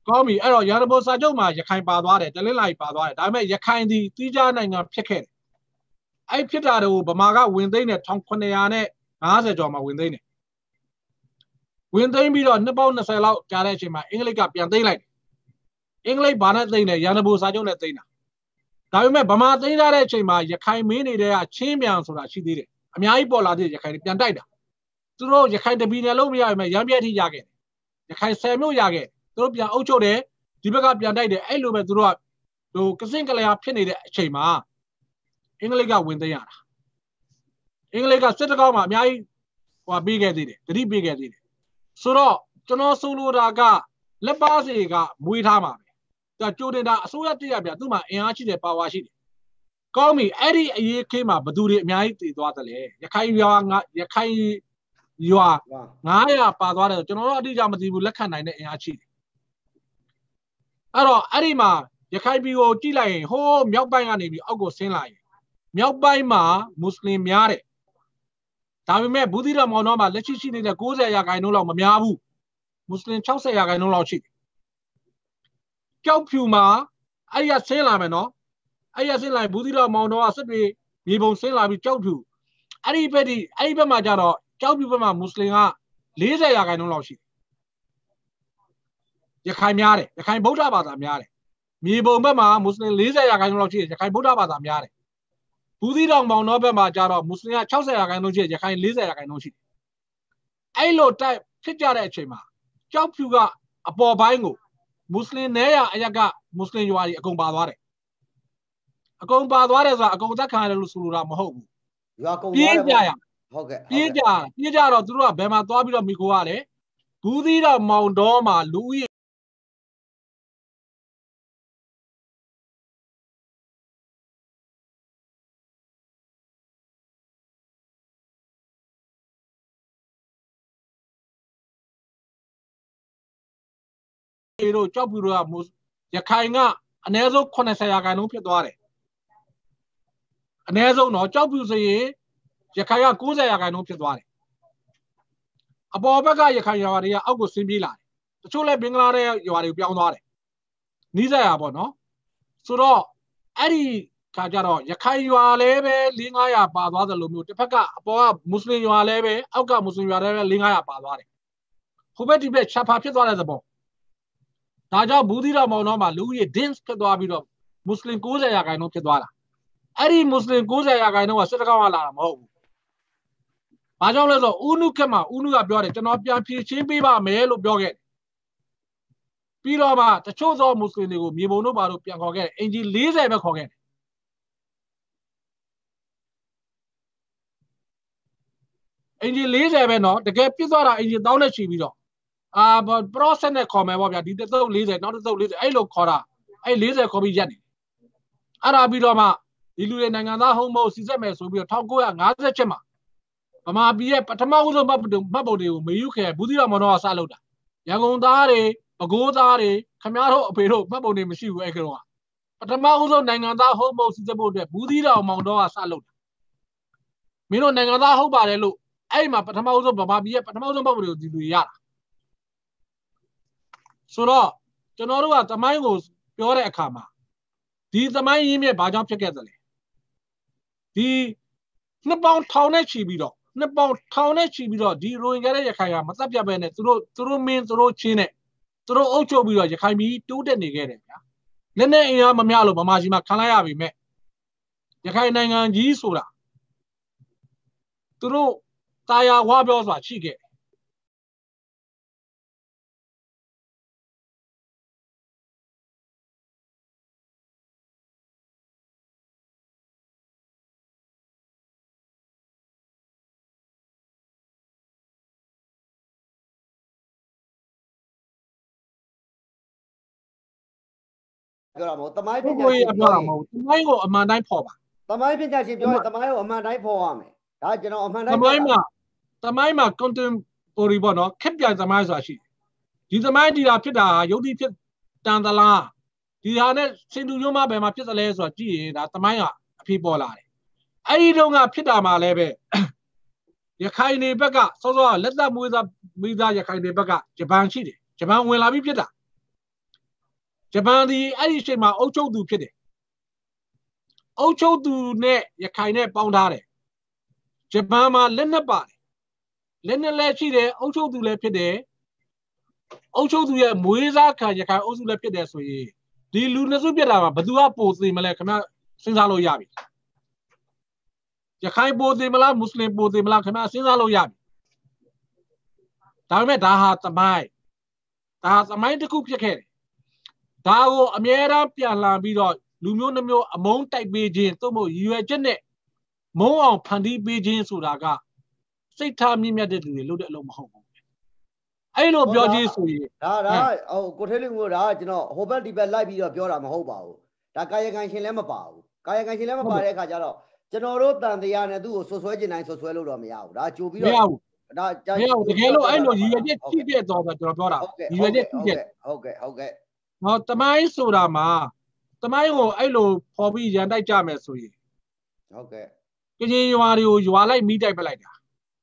Speaker 2: ကောင်းပြီအဲ့တော့ရာဇဘောစာချုပ်မှာရခိုင်ပါသွားတယ်တလင်းလိုက်ပါသွားတယ်ဒါပေမဲ့ရခိုင်ဒီတီးခြားနိုင်ငံဖြစ်ခဲ့တယ်အဲ့ဖြစ်တာတွေကိုဗမာကဝင်သိမ်းတယ်တစ်ခုနှစ်ရာနဲ့၅၀ကျော်မှာဝင်သိမ်းတယ်ဝင်သိမ်းပြီးတော့နှစ်ပေါင်း၂၀လောက်ကြာတဲ့အချိန်မှာအင်္ဂလိပ်ကပြန်သိမ်းလိုက်တယ်အင်္ဂလိပ်ဘာနဲ့သိမ်းတယ်ရာဇဘောစာချုပ်နဲ့သိမ်းတာဒါပေမဲ့ဗမာသိမ်းထားတဲ့အချိန်မှာရခိုင်မင်းနေတဲ့ကချင်းပြန်ဆိုတာရှိသေးတယ်အများကြီးပေါ်လာသေးတယ်ရခိုင်ပြန်တိုက်တာသူတို့ရခိုင်တပီနယ်လုံးမရရင်ရမ်းပြည့်ထိရခဲ့တယ်ရခိုင်ဆယ်မြို့ရခဲ့သူတို့ပြန်အုပ်ချုပ်တယ်ဒီဘက်ကပြန်တိုက်တယ်အဲ့လိုပဲသူတို့ကဟိုကစင်ကလျာဖြစ်နေတဲ့အချိန်မှာအင်္ဂလိပ်ကဝင်သိမ်းရတာအင်္ဂလိပ်ကစစ်တကောက်မှာအများကြီးဟိုပေးခဲ့သေးတယ်တတိပေးခဲ့သေးတယ်ဆိုတော့ကျွန်တော်ဆိုလိုတာကလက်ပါစီကမွေးထားမှာပဲဒါကြိုတင်တာအစိုးရတရပြသူ့မှာအင်အားရှိတယ်ပါဝါရှိတယ်ကောင်းပြီအဲ့ဒီအရေးခေးမှာဘသူတွေအများကြီးတည်သွားတယ်လေရခိုင်ရွာငါရခိုင်ရွာငါးရာပါသွားတယ်ကျွန်တော်တို့အတိအကျမသိဘူးလက်ခံနိုင်တဲ့အင်အားရှိတယ်အဲ့တော့အဲ့ဒီမှာရခိုင်ပြည်ကိုကြည့်လိုက်ရင်ဟိုးမြောက်ပိုင်းကနေပြီးအောက်ကိုဆင်းလာရင်မြောက်ပိုင်းမှာမွတ်စလင်များတယ်ဒါပေမဲ့ဘူးသီးတော်မောင်တော်မှာလက်ရှိရှိနေတဲ့၉၀ရာခိုင်နှုန်းလောက်မများဘူးမွတ်စလင်၆၀ရာခိုင်နှုန်းလောက်ရှိတယ်ကြောက်ဖြူမှာအဲ့ရဆင်းလာမယ်နော်အဲ့ရဆင်းလာဘူးသီးတော်မောင်တော်ကစစ်တွေမြေပုံဆင်းလာပြီးကြောက်ဖြူအဲ့ဒီဘက်ဒီအဲ့ဒီဘက်မှာကျတော့ကြောက်ဖြူဘက်မှာမွတ်စလင်က၄၀ရာခိုင်နှုန်းလောက်ရှိတယ်ရခိုင်များတယ်ရခိုင်ဗုဒ္ဓဘာသာများတယ်မြေပုံဘက်မှာမွတ်စလင်၄၀ရာခိုင်နှုန်းလောက်ရှိတယ်ရခိုင်ဗုဒ္ဓဘာသာများတယ်ဘူးသီးတော်မောင်တော်ဘက်မှာကျတော့မွတ်စလင်က၆၀ရာခိုင်နှုန်းရှိတယ်ရခိုင်၄၀ရာခိုင်နှုန်းရှိတယ်အဲ့လိုတိုက်ဖြစ်ကြတဲ့အချိန်မှာကြောက်ဖြူကအပေါ်ပိုင်းကိုမွတ်စလင်နဲရအရက်ကမွတ်စလင်ရွာကြီးအကုန်ပါသွားတယ်အကုန်ပါသွားတယ်ဆိုတာအကုန်သက်ခံရတယ်လို့ဆိုလိုတာမဟုတ်ဘူး
Speaker 1: ရွာကုန်
Speaker 2: ပြေးကြရ
Speaker 1: ဟုတ်ကဲ့
Speaker 2: ပြေးကြပြေးကြတော့သူတို့ကဘယ်မှာသွားပြီးတော့မိခိုးရတယ်ဘူးသီးတော်မောင်တော်မှာလူဦးရေတို့ကြောက်ပြူတို့ကရခိုင်ကအနည်းဆုံး၈၀ရာခိုင်နှုန်းဖြစ်သွားတယ်အနည်းဆုံးတော့ကြောက်ပြူဆိုရင်ရခိုင်က၉၀ရာခိုင်နှုန်းဖြစ်သွားတယ်အပေါ်ဘက်ကရခိုင်ရွာတွေကအောက်ကိုဆင်းပြေးလာတယ်တချို့လည်းဘင်္ဂလားဒေ့ရှ်ရွာတွေကိုပြောင်းသွားတယ်နီးစပ်ရပေါ့နော်ဆိုတော့အဲ့ဒီခါကျတော့ရခိုင်ရွာလည်းပဲ၄၅ရာပါသွားတယ်လို့မျိုးတစ်ဖက်ကအပေါ်ကမွတ်စလင်ရွာလည်းပဲအောက်ကမွတ်စလင်ရွာလည်းပဲ၄၅ရာပါသွားတယ်ဟိုဘက်ဒီဘက်ချက်ဖာဖြစ်သွားတဲ့သဘောဒါကြောင့်ဘူးသီးတော်မောင်တော်မှာလူကြီး dins ဖြစ်သွားပြီးတော့မွတ်စလင်၉၀ရာခိုင်နှုန်းဖြစ်သွားတာအဲ့ဒီမွတ်စလင်၉၀ရာခိုင်နှုန်းကစစ်တကောက်ကလာတာမဟုတ်ဘူး။ဘာကြောင့်လဲဆိုတော့ဦးနုခက်မှာဦးနုကပြောတယ်ကျွန်တော်ပြန်ဖြည့်ချင်းပေးပါမယ်လို့ပြောခဲ့တယ်။ပြီးတော့မှတချို့သောမွတ်စလင်တွေကိုမြေပုံတို့ဘာလို့ပြန်ခေါ်ခဲ့တယ်အင်ဂျီ၄၀ပဲခေါ်ခဲ့တယ်။အင်ဂျီ၄၀ပဲနော်တကယ်ပြစ်သွားတာအင်ဂျီတောင်းနဲ့ချီပြီးတော့အာ process နဲ့ခေါ်မယ်ပေါ့ဗျာဒီတစ်သုတ်၄၀နောက်တစ်သုတ်၄၀အဲ့လိုခေါ်တာအဲ့၄၀ခေါ်ပြီးရက်နေအဲ့ဒါပြီးတော့မှဒီလူတွေနိုင်ငံသားဟုတ်မဟုတ်စီစစ်မယ်ဆိုပြီးတော့၁၉၅၈မှာဗမာပြည်ရဲ့ပထမဦးဆုံးမှတ်ပုံတွေကိုမေယူခဲ့ဘူးသီးတော်မောင်တော်ကစလုပ်တာရန်ကုန်သားတွေပဲခူးသားတွေခမားတို့အဖေတို့မှတ်ပုံတွေမရှိဘူးအဲ့ကောင်ကပထမဦးဆုံးနိုင်ငံသားဟုတ်မဟုတ်စီစစ်ဖို့အတွက်ဘူးသီးတော်မောင်တော်ကစလုပ်တာမင်းတို့နိုင်ငံသားဟုတ်ပါတယ်လို့အဲ့မှာပထမဦးဆုံးဗမာပြည်ရဲ့ပထမဦးဆုံးမှတ်ပုံတွေကိုဒီလူရတာဆိုတော့ကျွန်တော်တို့ကသမိုင်းကိုပြောတဲ့အခါမှာဒီသမိုင်းရင်းမြစ်ဘာကြောင့်ဖြစ်ခဲ့သလဲဒီနှစ်ပေါင်းထောင်နဲ့ချီပြီးတော့နှစ်ပေါင်းထောင်နဲ့ချီပြီးတော့ဒီရိုဟင်ဂျာရဲ့ရခိုင်ကမသက်ပြတ်ပဲနဲ့သူတို့သူတို့မင်းသူတို့ချင်းနဲ့သူတို့အုပ်ချုပ်ပြီးတော့ရခိုင်ပြည်တိုးတက်နေခဲ့တယ်ဗျာလက်နဲ့အင်အားမမျှလို့ဗမာပြည်မှာခံလိုက်ရပြီမဲ့ရခိုင်နိုင်ငံကြီးဆိုတာသူတို့တာယာဝါပြောဆိုတာရှိခဲ့
Speaker 1: ပြောတာမဟုတ်တမိုင်းပညာ
Speaker 2: ရှင်ပြောတာမဟုတ်တမိုင်းကိုအမှန်တိုင်းဖော်ပါ
Speaker 1: တမိုင်းပညာရှင်ပြောရင်တမိုင်းကိုအမှန်တိုင်းဖော်ရမယ်ဒါကျွန်တော်အမှန်တိုင်း
Speaker 2: တမိုင်းမှာတမိုင်းမှာ contemporary ပေါ့နော်ခက်ပြိုင်သမိုင်းဆိုတာရှိဒီသမိုင်းဒီတာဖြစ်တာရုပ်တိဖြစ်တန်သလားဒီဟာနဲ့စင်တူညွှန်းမဘယ်မှာဖြစ်သလဲဆိုတာကြည့်ရင်ဒါသမိုင်းကအဖြစ်ပေါ်လာတယ်အဲ့ဒီတော့ကဖြစ်တာမှလည်းပဲရခိုင်နေဘက်ကစောစောလက်သက်မွေးသားမိသားရခိုင်နေဘက်ကဂျပန်ရှိတယ်ဂျပန်ဝင်လာပြီးဖြစ်တာဂျပန်ဒီအဲ့ဒီအချိန်မှာအုပ်ချုပ်သူဖြစ်တယ်အုပ်ချုပ်သူနဲ့ရခိုင်နဲ့ပေါင်းထားတယ်ဂျပန်မှာလက်နက်ပါတယ်လက်နက်လည်းရှိတယ်အုပ်ချုပ်သူလည်းဖြစ်တယ်အုပ်ချုပ်သူရဲ့မွေးစားခံရခိုင်အုပ်စုလည်းဖြစ်တယ်ဆိုရင်ဒီလူနှစ်စုပြတာမှာဘယ်သူကပိုသေးမလဲခင်ဗျစဉ်းစားလို့ရပြီရခိုင်ပိုသေးမလားမွတ်စလင်ပိုသေးမလားခင်ဗျစဉ်းစားလို့ရပြီဒါပေမဲ့ဒါဟာသမိုင်းဒါသမိုင်းတစ်ခုဖြစ်ခဲ့တယ်ဒါကိုအမြဲတမ်းပြန်လှန်ပြီးတော့လူမျိုးနှမျိုးအမုန်းတိုက်ပေးခြင်းသို့မဟုတ်ရည်ရွယ်ချက်နဲ့မုန်းအောင်ဖန်တီးပေးခြင်းဆိုတာကစိတ်ထားမြင့်မြတ်တဲ့လူတွေလုပ်တဲ့အလုပ်မဟုတ်ဘူးအဲ့လိုပြောခြင်းဆိုရင်
Speaker 1: ဒါဒါဟိုကိုထဲလူမျိုးဒါကျွန်တော်ဟိုဘက်ဒီဘက်လိုက်ပြီးတော့ပြောတာမဟုတ်ပါဘူးဒါကာယကံရှင်လည်းမပါဘူးကာယကံရှင်လည်းမပါတဲ့အခါကျတော့ကျွန်တော်တို့တန်တရားနဲ့သူ့ကိုဆွဆွဲကျင်တိုင်းဆွဆွဲလို့တော့မရဘူးဒါကြိုပြီးတော့
Speaker 2: ဒါမရဘူးတကယ်လို့အဲ့လိုရည်ရွယ်ချက်ရှိတဲ့တော့ကျွန်တော်ပြောတာရည်ရွယ်ချက်ရှိတဲ့
Speaker 1: ဟုတ်ကဲ့ဟုတ်ကဲ့
Speaker 2: ဟောတမိုင်းဆိုတာမှာတမိုင်းကိုအဲ့လိုဖော်ပြီးရန်တိုက်ကြမယ်ဆိုရင်
Speaker 1: ဟုတ်ကဲ့
Speaker 2: ကရင်ရွာတွေကိုရွာလိုက်မိတိုက်ပလိုက်တာ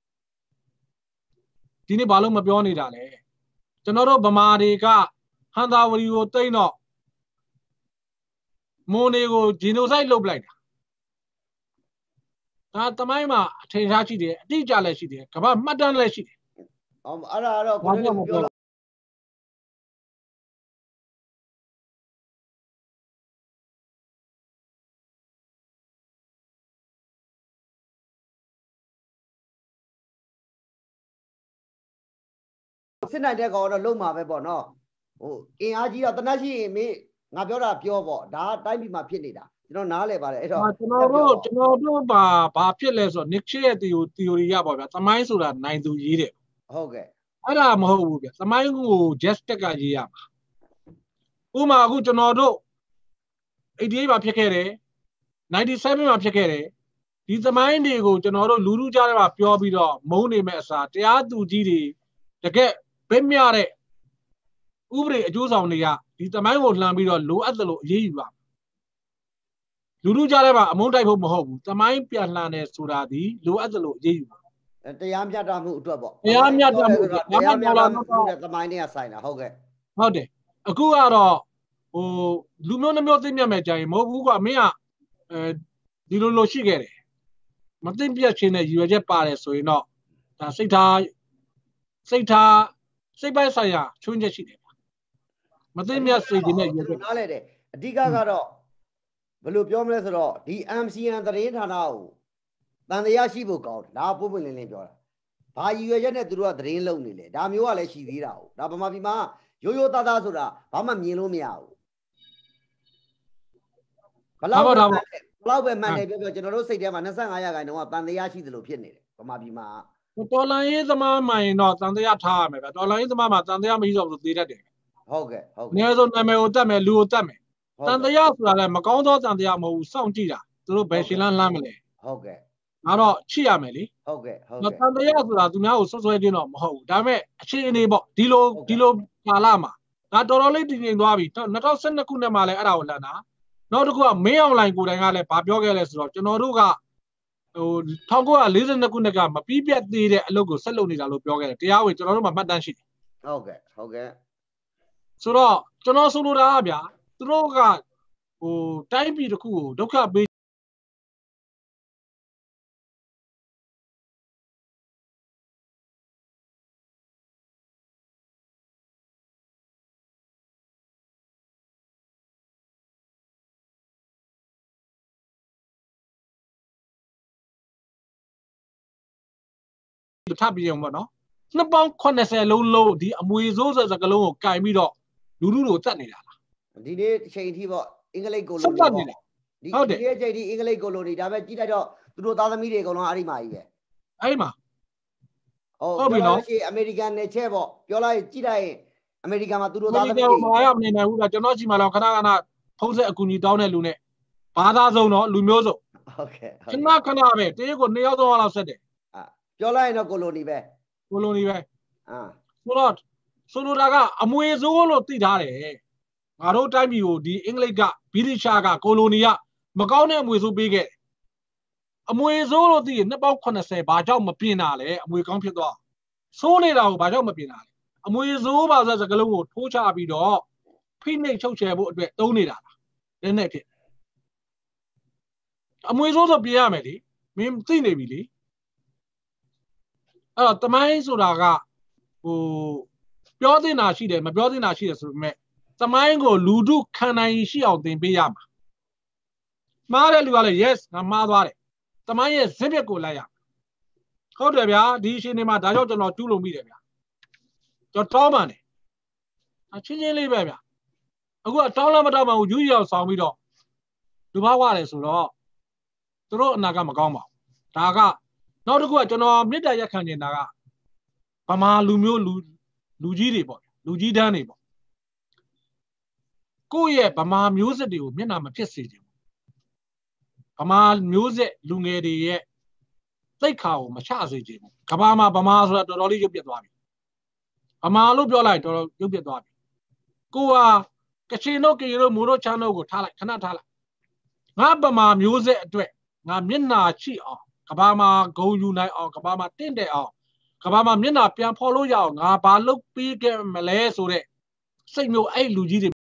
Speaker 2: ဒီနေ့ဘာလို့မပြောနေတာလဲကျွန်တော်တို့ဗမာတွေကဟန်သာဝရီကိုတိတ်တော့မွန်တွေကိုဂျီနိုဆိုက်လုပ်ပလိုက်တာဒါတမိုင်းမှာအထင်ရှားရှိတယ်အတိအကျလည်းရှိတယ်ကမ္ဘာမှတ်တမ်းလည်းရှိတယ်
Speaker 1: အော်အဲ့ဒါတော့ကိုယ်လည်းပြောစစ်နိုင်တဲ့ကောင်တော့လုံမှာပဲပေါ့နော်ဟိုအင်အားကြီးတော့တနက်ရှိရင်မေးငါပြောတာပြောပေါ့ဒါတိုင်းပြည်မှာဖြစ်နေတာကျွန်တော်နားလဲပါတယ်အဲ့တော့
Speaker 2: ကျွန်တော်တို့ကျွန်တော်တို့ဘာဘာဖြစ်လဲဆိုတော့ Nick ရဲ့ theory ရပါဗျာသမိုင်းဆိုတာနိုင်သူရေးတယ်
Speaker 1: ဟုတ်ကဲ့
Speaker 2: အဲ့ဒါမဟုတ်ဘူးဗျာသမိုင်းကို just တက်ကရေးရမှာဥပမာအခုကျွန်တော်တို့eighty-eightမှာဖြစ်ခဲ့တယ်ninety-sevenမှာဖြစ်ခဲ့တယ်ဒီသမိုင်းတွေကိုကျွန်တော်တို့လူလူကြားထဲမှာပြောပြီးတော့မုန်းနေမဲ့အစားတရားသူကြီးတွေတကယ်ဗိမြတဲ့ဥပဒေအကျိုးဆောင်တွေကဒီသမိုင်းကိုလှမ်းပြီးတော့လိုအပ်တယ်လို့အရေးယူပါလူလူကြားထဲမှာအမုန်းတိုက်ဖို့မဟုတ်ဘူးသမိုင်းပြန်လှန်တယ်ဆိုတာဒီလိုအပ်တယ်လို့အရေးယူပါ
Speaker 1: တရားမျှတမှုအတွက်ပေါ့
Speaker 2: တရားမျှတမှု
Speaker 1: တရားမျှတမှုတဲ့သမိုင်းတွေကဆိုင်တာဟုတ်ကဲ့
Speaker 2: ဟုတ်တယ်အခုကတော့ဟိုလူမျိုးနှမျိုးသိမြတ်မဲ့ကြရင်မဟုတ်ဘူးကွာမင်းကအဲဒီလိုလိုရှိခဲ့တယ်မသိပြတ်ခြင်းနဲ့ရည်ရွယ်ချက်ပါတယ်ဆိုရင်တော့ဒါစိတ်ထားစိတ်ထားစိတ်ပိုင်းဆိုင်ရာချွင်းချက်ရှိတယ်မသိမြတ်စိတ်နဲ့ရည်ရွယ်ချက်
Speaker 1: နားလဲတယ်အဓိကကတော့ဘယ်လိုပြောမလဲဆိုတော့ဒီ M C N သတင်းဌာနကိုတန်တရားရှိဖို့ကောင်းတယ်ဒါပို့ပွင့်လင်းလင်းပြောတာဘာရည်ရွယ်ချက်နဲ့သူတို့ကသတင်းလုံနေလဲဒါမျိုးကလည်းရှိသေးတာဟုတ်ဒါဗမာပြည်မှာရိုးရိုးသားသားဆိုတာဘာမှမြင်လို့မရဘူးဘလောက်ဘလောက်ပဲမှန်တယ်ပြောပြောကျွန်တော်တို့စိတ်ထဲမှာtwenty-fiveရာခိုင်နှုန်းကတန်တရားရှိသလိုဖြစ်နေတယ်ဗမာပြည်မှာ
Speaker 2: တော်လန်ရေးသမားမှရင်တော့တန်တရားထားရမယ်ဗျတော်လန်ရေးသမားမှာတန်တရားမရှိတော့ဘူးသေတတ်တယ်
Speaker 1: ဟုတ်ကဲ့ဟုတ်ကဲ့
Speaker 2: အနည်းဆုံးနာမည်ကိုတတ်မယ်လူကိုတတ်မယ်တန်တရားဆိုတာလည်းမကောင်းသောတန်တရားမဟုတ်ဘူးစောင့်ကြည့်တာသူတို့ဘယ်ရှင်လန်းလမ်းမလဲ
Speaker 1: ဟုတ်ကဲ့
Speaker 2: ဒါတော့ချိရမယ်လေ
Speaker 1: ဟုတ်ကဲ့ဟုတ်
Speaker 2: ကဲ့တန်တရားဆိုတာသူများကိုဆွဆွဲခြင်းတော့မဟုတ်ဘူးဒါပေမဲ့အခြေအနေပေါ့ဒီလိုဒီလိုကာလမှာဒါတော်တော်လေးတည်ငြိမ်သွားပြီtwenty twelveခုနှစ်မှာလည်းအဲ့ဒါကိုလှမ်းတာနောက်တစ်ခုကမင်းအွန်လိုင်းကိုယ်တိုင်ကလည်းဗာပြောခဲ့လဲဆိုတော့ကျွန်တော်တို့ကဟိုnineteen forty-twoခုနှစ်ကမပြီးပြတ်သေးတဲ့အလုပ်ကိုဆက်လုပ်နေတာလို့ပြောခဲ့တယ်တရားဝင်ကျွန်တော်တို့မှမှတ်တမ်းရှိတယ်
Speaker 1: ဟုတ်ကဲ့ဟုတ်ကဲ့
Speaker 2: ဆိုတော့ကျွန်တော်ဆိုလိုတာကဗျာသူတို့ကဟိုတိုင်းပြည်တစ်ခုကိုဒုက္ခပေးထပ်ပြီးအောင်ပေါ့နော်နှစ်ပေါင်းeightyလုံးလုံးဒီအမွေစိုးစကလုံးကိုကင်ပြီးတော့လူလူတို့တတ်နေတာလား
Speaker 1: ဒီနေ့အချိန်အထိပေါ့အင်္ဂလိပ်ကိုလိုနီပေါ့ဒီဒီနေ့အချိန်ဒီအင်္ဂလိပ်ကိုလိုနီဒါပဲကြည့်လိုက်တော့သူတို့သားသမီးတွေအကုန်လုံးအဲ့ဒီမှာကြီးပဲ
Speaker 2: အဲ့ဒီမှာ
Speaker 1: ဟုတ်ပြီနော်အမေရိကန်နယ်ချဲပေါ့ပြောလိုက်ကြည့်လိုက်ရင်အမေရိကန်မှာသူတို့သားသမီး
Speaker 2: တွေမာရမနေနိုင်ဘူးကကျွန်တော်ကြီးမှတော့ခဏခဏဖုံးဆက်အကူအညီတောင်းတဲ့လူနဲ့ဘာသာစုံတော့လူမျိုးစုံ
Speaker 1: ဟုတ်ကဲ့
Speaker 2: ခဏခဏပဲတရေကိုနှစ်ယောက်သုံးယောက်လောက်ဆက်တယ်
Speaker 1: ပြောလိုက်ရင်တော့ကိုလိုနီပဲ
Speaker 2: ကိုလိုနီပဲ
Speaker 1: အာ
Speaker 2: ဆိုတော့ဆိုလိုတာကအမွေစိုးလို့သိထားတယ်ငါတို့တိုင်းပြည်ကိုဒီအင်္ဂလိပ်ကဗြိတိရှားကကိုလိုနီကမကောင်းတဲ့အမွေစိုးပေးခဲ့အမွေစိုးလို့သိရင်နှစ်ပေါင်းeightyဘာကြောင့်မပြင်တာလဲအမွေကောင်းဖြစ်သွားဆိုးနေတာကိုဘာကြောင့်မပြင်တာလဲအမွေစိုးပါဆိုတဲ့စကားလုံးကိုထိုးချပြီးတော့ဖိနှိပ်ချုပ်ချယ်ဖို့အတွက်သုံးနေတာလက်နဲ့ဖြစ်အမွေဆိုးဆိုပြရမယ်လေမင်းသိနေပြီလေအဲ့တော့တမိုင်းဆိုတာကဟိုပြောသင့်တာရှိတယ်မပြောသင့်တာရှိတယ်ဆိုပေမဲ့တမိုင်းကိုလူထုခံနိုင်ရှိအောင်သင်ပေးရမှာမှားတဲ့လူကလည်း yes ငါမှားသွားတယ်တမိုင်းရဲ့ဇစ်မြစ်ကိုလိုက်ရဟုတ်တယ်ဗျာဒီအချိန်ဒီမှာဒါကြောင့်ကျွန်တော်တူးလို့မိတယ်ဗျာကျွန်တော်တောင်းပန်တယ်အချင်းချင်းလေးပဲဗျာအခုကတောင်းလည်းမတောင်းပါဘူးယူရီအောင်ဆောင်ပြီးတော့လူဘာဝတယ်ဆိုတော့သူတို့အနာကမကောင်းပါဘူးဒါကနောက်တစ်ခုကကျွန်တော်မေတ္တာရက်ခံနေတာကဗမာလူမျိုးလူလူကြီးတွေပေါ့လူကြီးတန်းတွေပေါ့ကိုယ့်ရဲ့ဗမာမျိုးစစ်တွေကိုမျက်နှာမဖြစ်စေချင်ဘူးဗမာမျိုးစစ်လူငယ်တွေရဲ့သိက္ခာကိုမချစေချင်ဘူးကဘာမှာဗမာဆိုတာတော်တော်လေးရုပ်ပြတ်သွားပြီဗမာလို့ပြောလိုက်တော်တော်ရုပ်ပြတ်သွားပြီကိုဟာကချင်တို့ကရင်တို့မိုးတို့ချမ်းတို့ကိုထားလိုက်ခဏထားလိုက်ငါဗမာမျိုးစစ်အတွက်ငါမျက်နှာချိအောင်ကဘာမှာဂုံယူနိုင်အောင်ကဘာမှာတင့်တယ်အောင်ကဘာမှာမျက်နှာပြန်ဖော်လို့ရအောင်ငါဘာလုပ်ပြီးခဲ့မလဲဆိုတဲ့စိတ်မျိုးအဲ့လူကြီးတွေ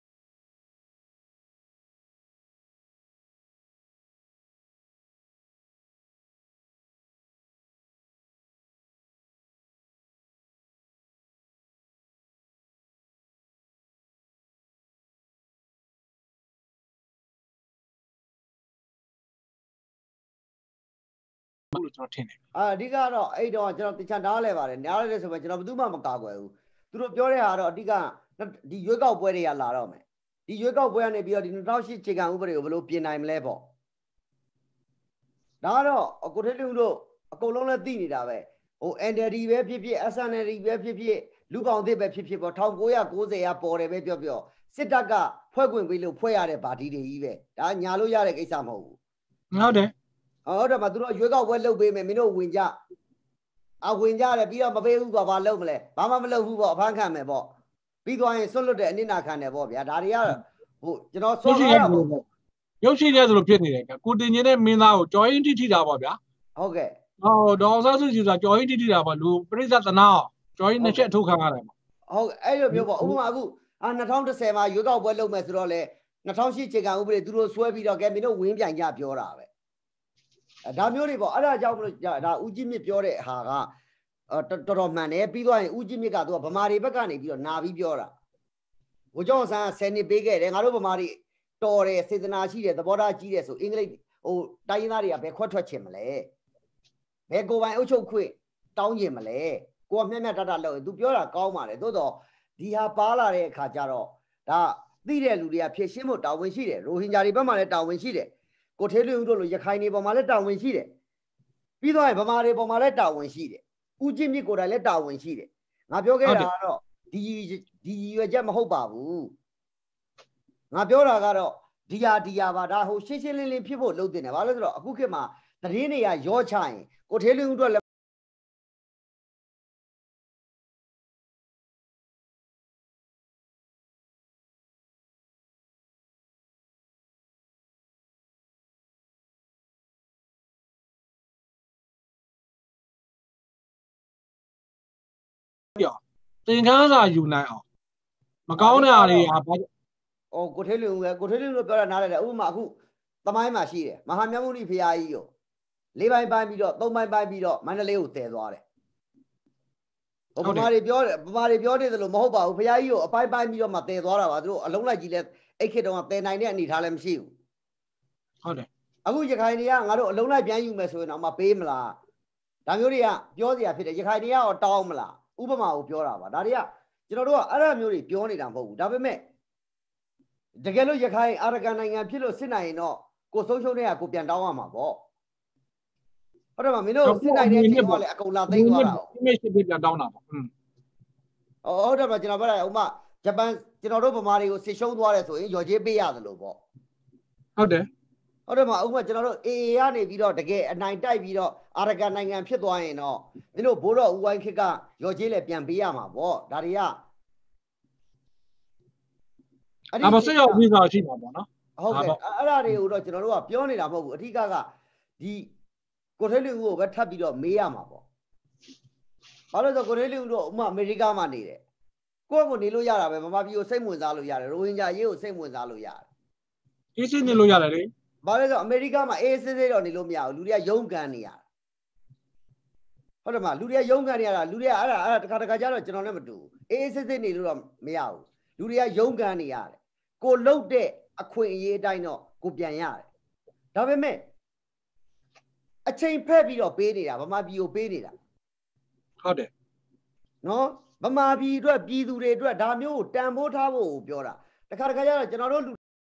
Speaker 2: လို့ကျွန်တော်ထင်တယ်
Speaker 1: အာအဓိကတော့အဲ့တော့ကျွန်တော်တခြားနားလဲပါတယ်နားလဲတယ်ဆိုပေမဲ့ကျွန်တော်ဘယ်သူမှမကာကွယ်ဘူးသူတို့ပြောတဲ့ဟာတော့အဓိကဒီရွေးကောက်ပွဲတွေကလာတော့မယ်ဒီရွေးကောက်ပွဲကနေပြီးတော့ဒီ၂၀၀၈ခြေခံဥပဒေကိုဘယ်လိုပြင်နိုင်မလဲပေါ့ဒါကတော့ကိုထေးလူတို့အကုန်လုံးလည်းသိနေတာပဲဟို N L D ပဲဖြစ်ဖြစ် S N L D ပဲဖြစ်ဖြစ်လူကောင်သစ်ပဲဖြစ်ဖြစ်ပေါ့၁၉၉၀ကပေါ်တယ်ပဲပြောပြောစစ်တပ်ကဖွဲ့ခွင့်ပေးလို့ဖွဲ့ရတဲ့ဗာတီတွေကြီးပဲဒါညာလို့ရတဲ့ကိစ္စမဟုတ်ဘူး
Speaker 2: ဟုတ်တယ်
Speaker 1: ဟုတ်တယ်မသူတို့ရွေးကောက်ပွဲလုပ်ပေးမယ်မင်းတို့ဝင်ကြအဝင်ကြတယ်ပြီးတော့မပေးဘူးကွာဘာလုပ်မလဲဘာမှမလုပ်ဘူးပေါ့အဖမ်းခံမယ်ပေါ့ပြီးသွားရင်ဆွတ်လွတ်တဲ့အနစ်နာခံတယ်ပေါ့ဗျာဒါတွေကဟိုကျွန်တော်ဆွတ်ရတာပေါ့
Speaker 2: ရုပ်ရှိတယ်ဆိုလို့ဖြစ်နေတယ်ကိုတင်ကျင်တဲ့မင်းသားကိုကြော်ရင်တိထိတာပေါ့ဗျာ
Speaker 1: ဟုတ်ကဲ့
Speaker 2: ဟောဒေါ်ဆာစုကြည်ဆိုတာကြော်ရင်တိထိတာပေါ့လူပြိဿသနာကြော်ရင်နှစ်ချက်ထုတ်ခံရတယ်ပေါ့
Speaker 1: ဟုတ်အဲ့လိုမျိုးပေါ့ဥပမာအခုအာ၂၀၁၀မှာရွေးကောက်ပွဲလုပ်မယ်ဆိုတော့လေ၂၀၀၈ခြေခံဥပဒေသူတို့ဆွဲပြီးတော့ကဲမင်းတို့ဝင်းပြိုင်ကြပြောတာပဲဒါမျိုးတွေပေါ့အဲ့ဒါကြောင့်မလို့ဒါဦးကြီးမြင့်ပြောတဲ့ဟာကတော်တော်မှန်တယ်ပြီးသွားရင်ဦးကြီးမြင့်ကသူကဗမာတွေဘက်ကနေပြီးတော့နာပြီးပြောတာဘိုးကျောင်းဆန်းဆယ်နှစ်ပေးခဲ့တယ်ငါတို့ဗမာတွေတော်တယ်စေတနာရှိတယ်သဘောထားကြီးတယ်ဆိုအင်္ဂလိပ်ဟိုတိုင်းရင်းသားတွေကဘယ်ခွက်ထွက်ချင်မလဲဘယ်ကိုပိုင်အုပ်ချုပ်ခွင့်တောင်းချင်မလဲကိုကမျက်မျက်တတလောက်ရင် तू ပြောတာကောင်းပါတယ်သို့တော့ဒီဟာပါလာတဲ့အခါကျတော့ဒါသိတဲ့လူတွေကဖြည့်ရှင်းဖို့တာဝန်ရှိတယ်ရိုဟင်ဂျာတွေဘက်မှာလည်းတာဝန်ရှိတယ်ကိုထေးလူဦးတို့လိုရခိုင်တွေပေါ်မှာလည်းတာဝန်ရှိတယ်ပြီးတော့ဗမာတွေပေါ်မှာလည်းတာဝန်ရှိတယ်ဦးချင်းမြစ်ကိုယ်တိုင်လည်းတာဝန်ရှိတယ်ငါပြောခဲ့တာကတော့ဒီဒီရွယ်ချက်မဟုတ်ပါဘူးငါပြောတာကတော့ဒီဟာဒီဟာပါဒါဟိုရှင်းရှင်းလင်းလင်းဖြစ်ဖို့လုပ်တင်တယ်ဘာလို့ဆိုတော့အခုခေတ်မှာသတင်းတွေကရောချရင်ကိုထေးလူဦးတို့လည်း
Speaker 2: သင်္ကန်းစာယူနိုင်အောင်မကောင်းတဲ့အားတွေဟာဘာ
Speaker 1: ဟိုကိုထေးလူပဲကိုထေးလူတို့ပြောတာနားလဲတယ်ဥပမာအခုသမိုင်းမှာရှိတယ်မဟာမြတ်မုနိဖရာကြီးကိုလေးပိုင်းပိုင်းပြီးတော့သုံးပိုင်းပိုင်းပြီးတော့မန္တလေးကိုတည်သွားတယ်ဟိုဗမာတွေပြောတယ်ဗမာတွေပြောတယ်လို့မဟုတ်ပါဘူးဖရာကြီးကိုအပိုင်းပိုင်းပြီးတော့မှတည်သွားတာပါသူတို့အလုံးလိုက်ကြီးလဲအဲ့ခေတ်တုန်းကတည်နိုင်တဲ့အနေထားလည်းမရှိဘူး
Speaker 2: ဟုတ်တယ်
Speaker 1: အခုရခိုင်တွေကငါတို့အလုံးလိုက်ပြန်ယူမယ်ဆိုရင်တော့မှပေးမလားဒါမျိုးတွေကပြောစရာဖြစ်တယ်ရခိုင်တွေကတော့တောင်းမလားဥပမာကိုပြောတာပါဒါတွေကကျွန်တော်တို့ကအဲ့ဒါမျိုးတွေပြောနေတာမဟုတ်ဘူးဒါပေမဲ့တကယ်လို့ရခိုင်အာရကန်နိုင်ငံဖြစ်လို့စစ်နိုင်ရင်တော့ကိုဆုံးရှုံးတဲ့ကကိုပြန်တောင်းရမှာပေါ့ဟုတ်တယ်မမင်းတို့စစ်နိုင်တဲ့အချိန်ကလည်းအကုန်လာသိမ်းသွားတာ
Speaker 2: ဒီမဲ့စစ်ပြန်တောင်းတာပေါ့อืม
Speaker 1: ဟုတ်တယ်မကျွန်တော်ပြောတာဥပမာဂျပန်ကျွန်တော်တို့ဗမာတွေကိုစစ်ရှုံးသွားတယ်ဆိုရင်ရော်ကြေးပေးရတယ်လို့ပေါ့
Speaker 2: ဟုတ်တယ်
Speaker 1: ဟုတ်တယ်မဥပမာကျွန်တော်တို့ A A ကနေပြီးတော့တကယ်အနိုင်တိုက်ပြီးတော့အာရကန်နိုင်ငံဖြစ်သွားရင်တော့မင်းတို့ဘိုးတော်ဦးဝိုင်းခေတ်ကရော်ကြေးလည်းပြန်ပေးရမှာပေါ့ဒါတွေက
Speaker 2: အဲ့ဒါဆက်ရောက်ပြီးသားရှိမှာပေါ့နော်
Speaker 1: ဟုတ်ကဲ့အဲ့ဒါတွေကိုတော့ကျွန်တော်တို့ကပြောနေတာမဟုတ်ဘူးအထူးကဒီကိုထေးလူဦးကိုပဲထပ်ပြီးတော့မေးရမှာပေါ့ဘာလို့ဆိုကိုထေးလူဦးတို့ဥမာအမေရိကမှာနေတယ်ကိုယ့်ကိုနေလို့ရတာပဲဗမာပြည်ကိုစိတ်ဝင်စားလို့ရတယ်ရိုဟင်ဂျာရေးကိုစိတ်ဝင်စားလို့ရတယ်
Speaker 2: အေးစစ်နေလို့ရတယ်လေ
Speaker 1: ဘာလဲဆိုအမေရိကမှာအေးစစ်စစ်တော့နေလို့မရဘူးလူတွေကရုန်းကန်နေရဟုတ်တယ်မလူတွေကရုန်းကန်နေရတာလူတွေကအဲ့ဒါအဲ့ဒါတခါတခါကျတော့ကျွန်တော်လည်းမတူဘူးအေးစစ်စစ်နေလို့တော့မရဘူးလူတွေကရုန်းကန်နေရတယ်ကိုလှုပ်တဲ့အခွင့်အရေးအတိုင်းတော့ကိုပြန်ရတယ်ဒါပေမဲ့အချိန်ဖက်ပြီးတော့ပေးနေတာဗမာပြည်ကိုပေးနေတာ
Speaker 2: ဟုတ်တယ်
Speaker 1: နော်ဗမာပြည်အတွက်ပြည်သူတွေအတွက်ဒါမျိုးကိုတန်ဖိုးထားဖို့ပြောတာတခါတခါကျတော့ကျွန်တော်တို့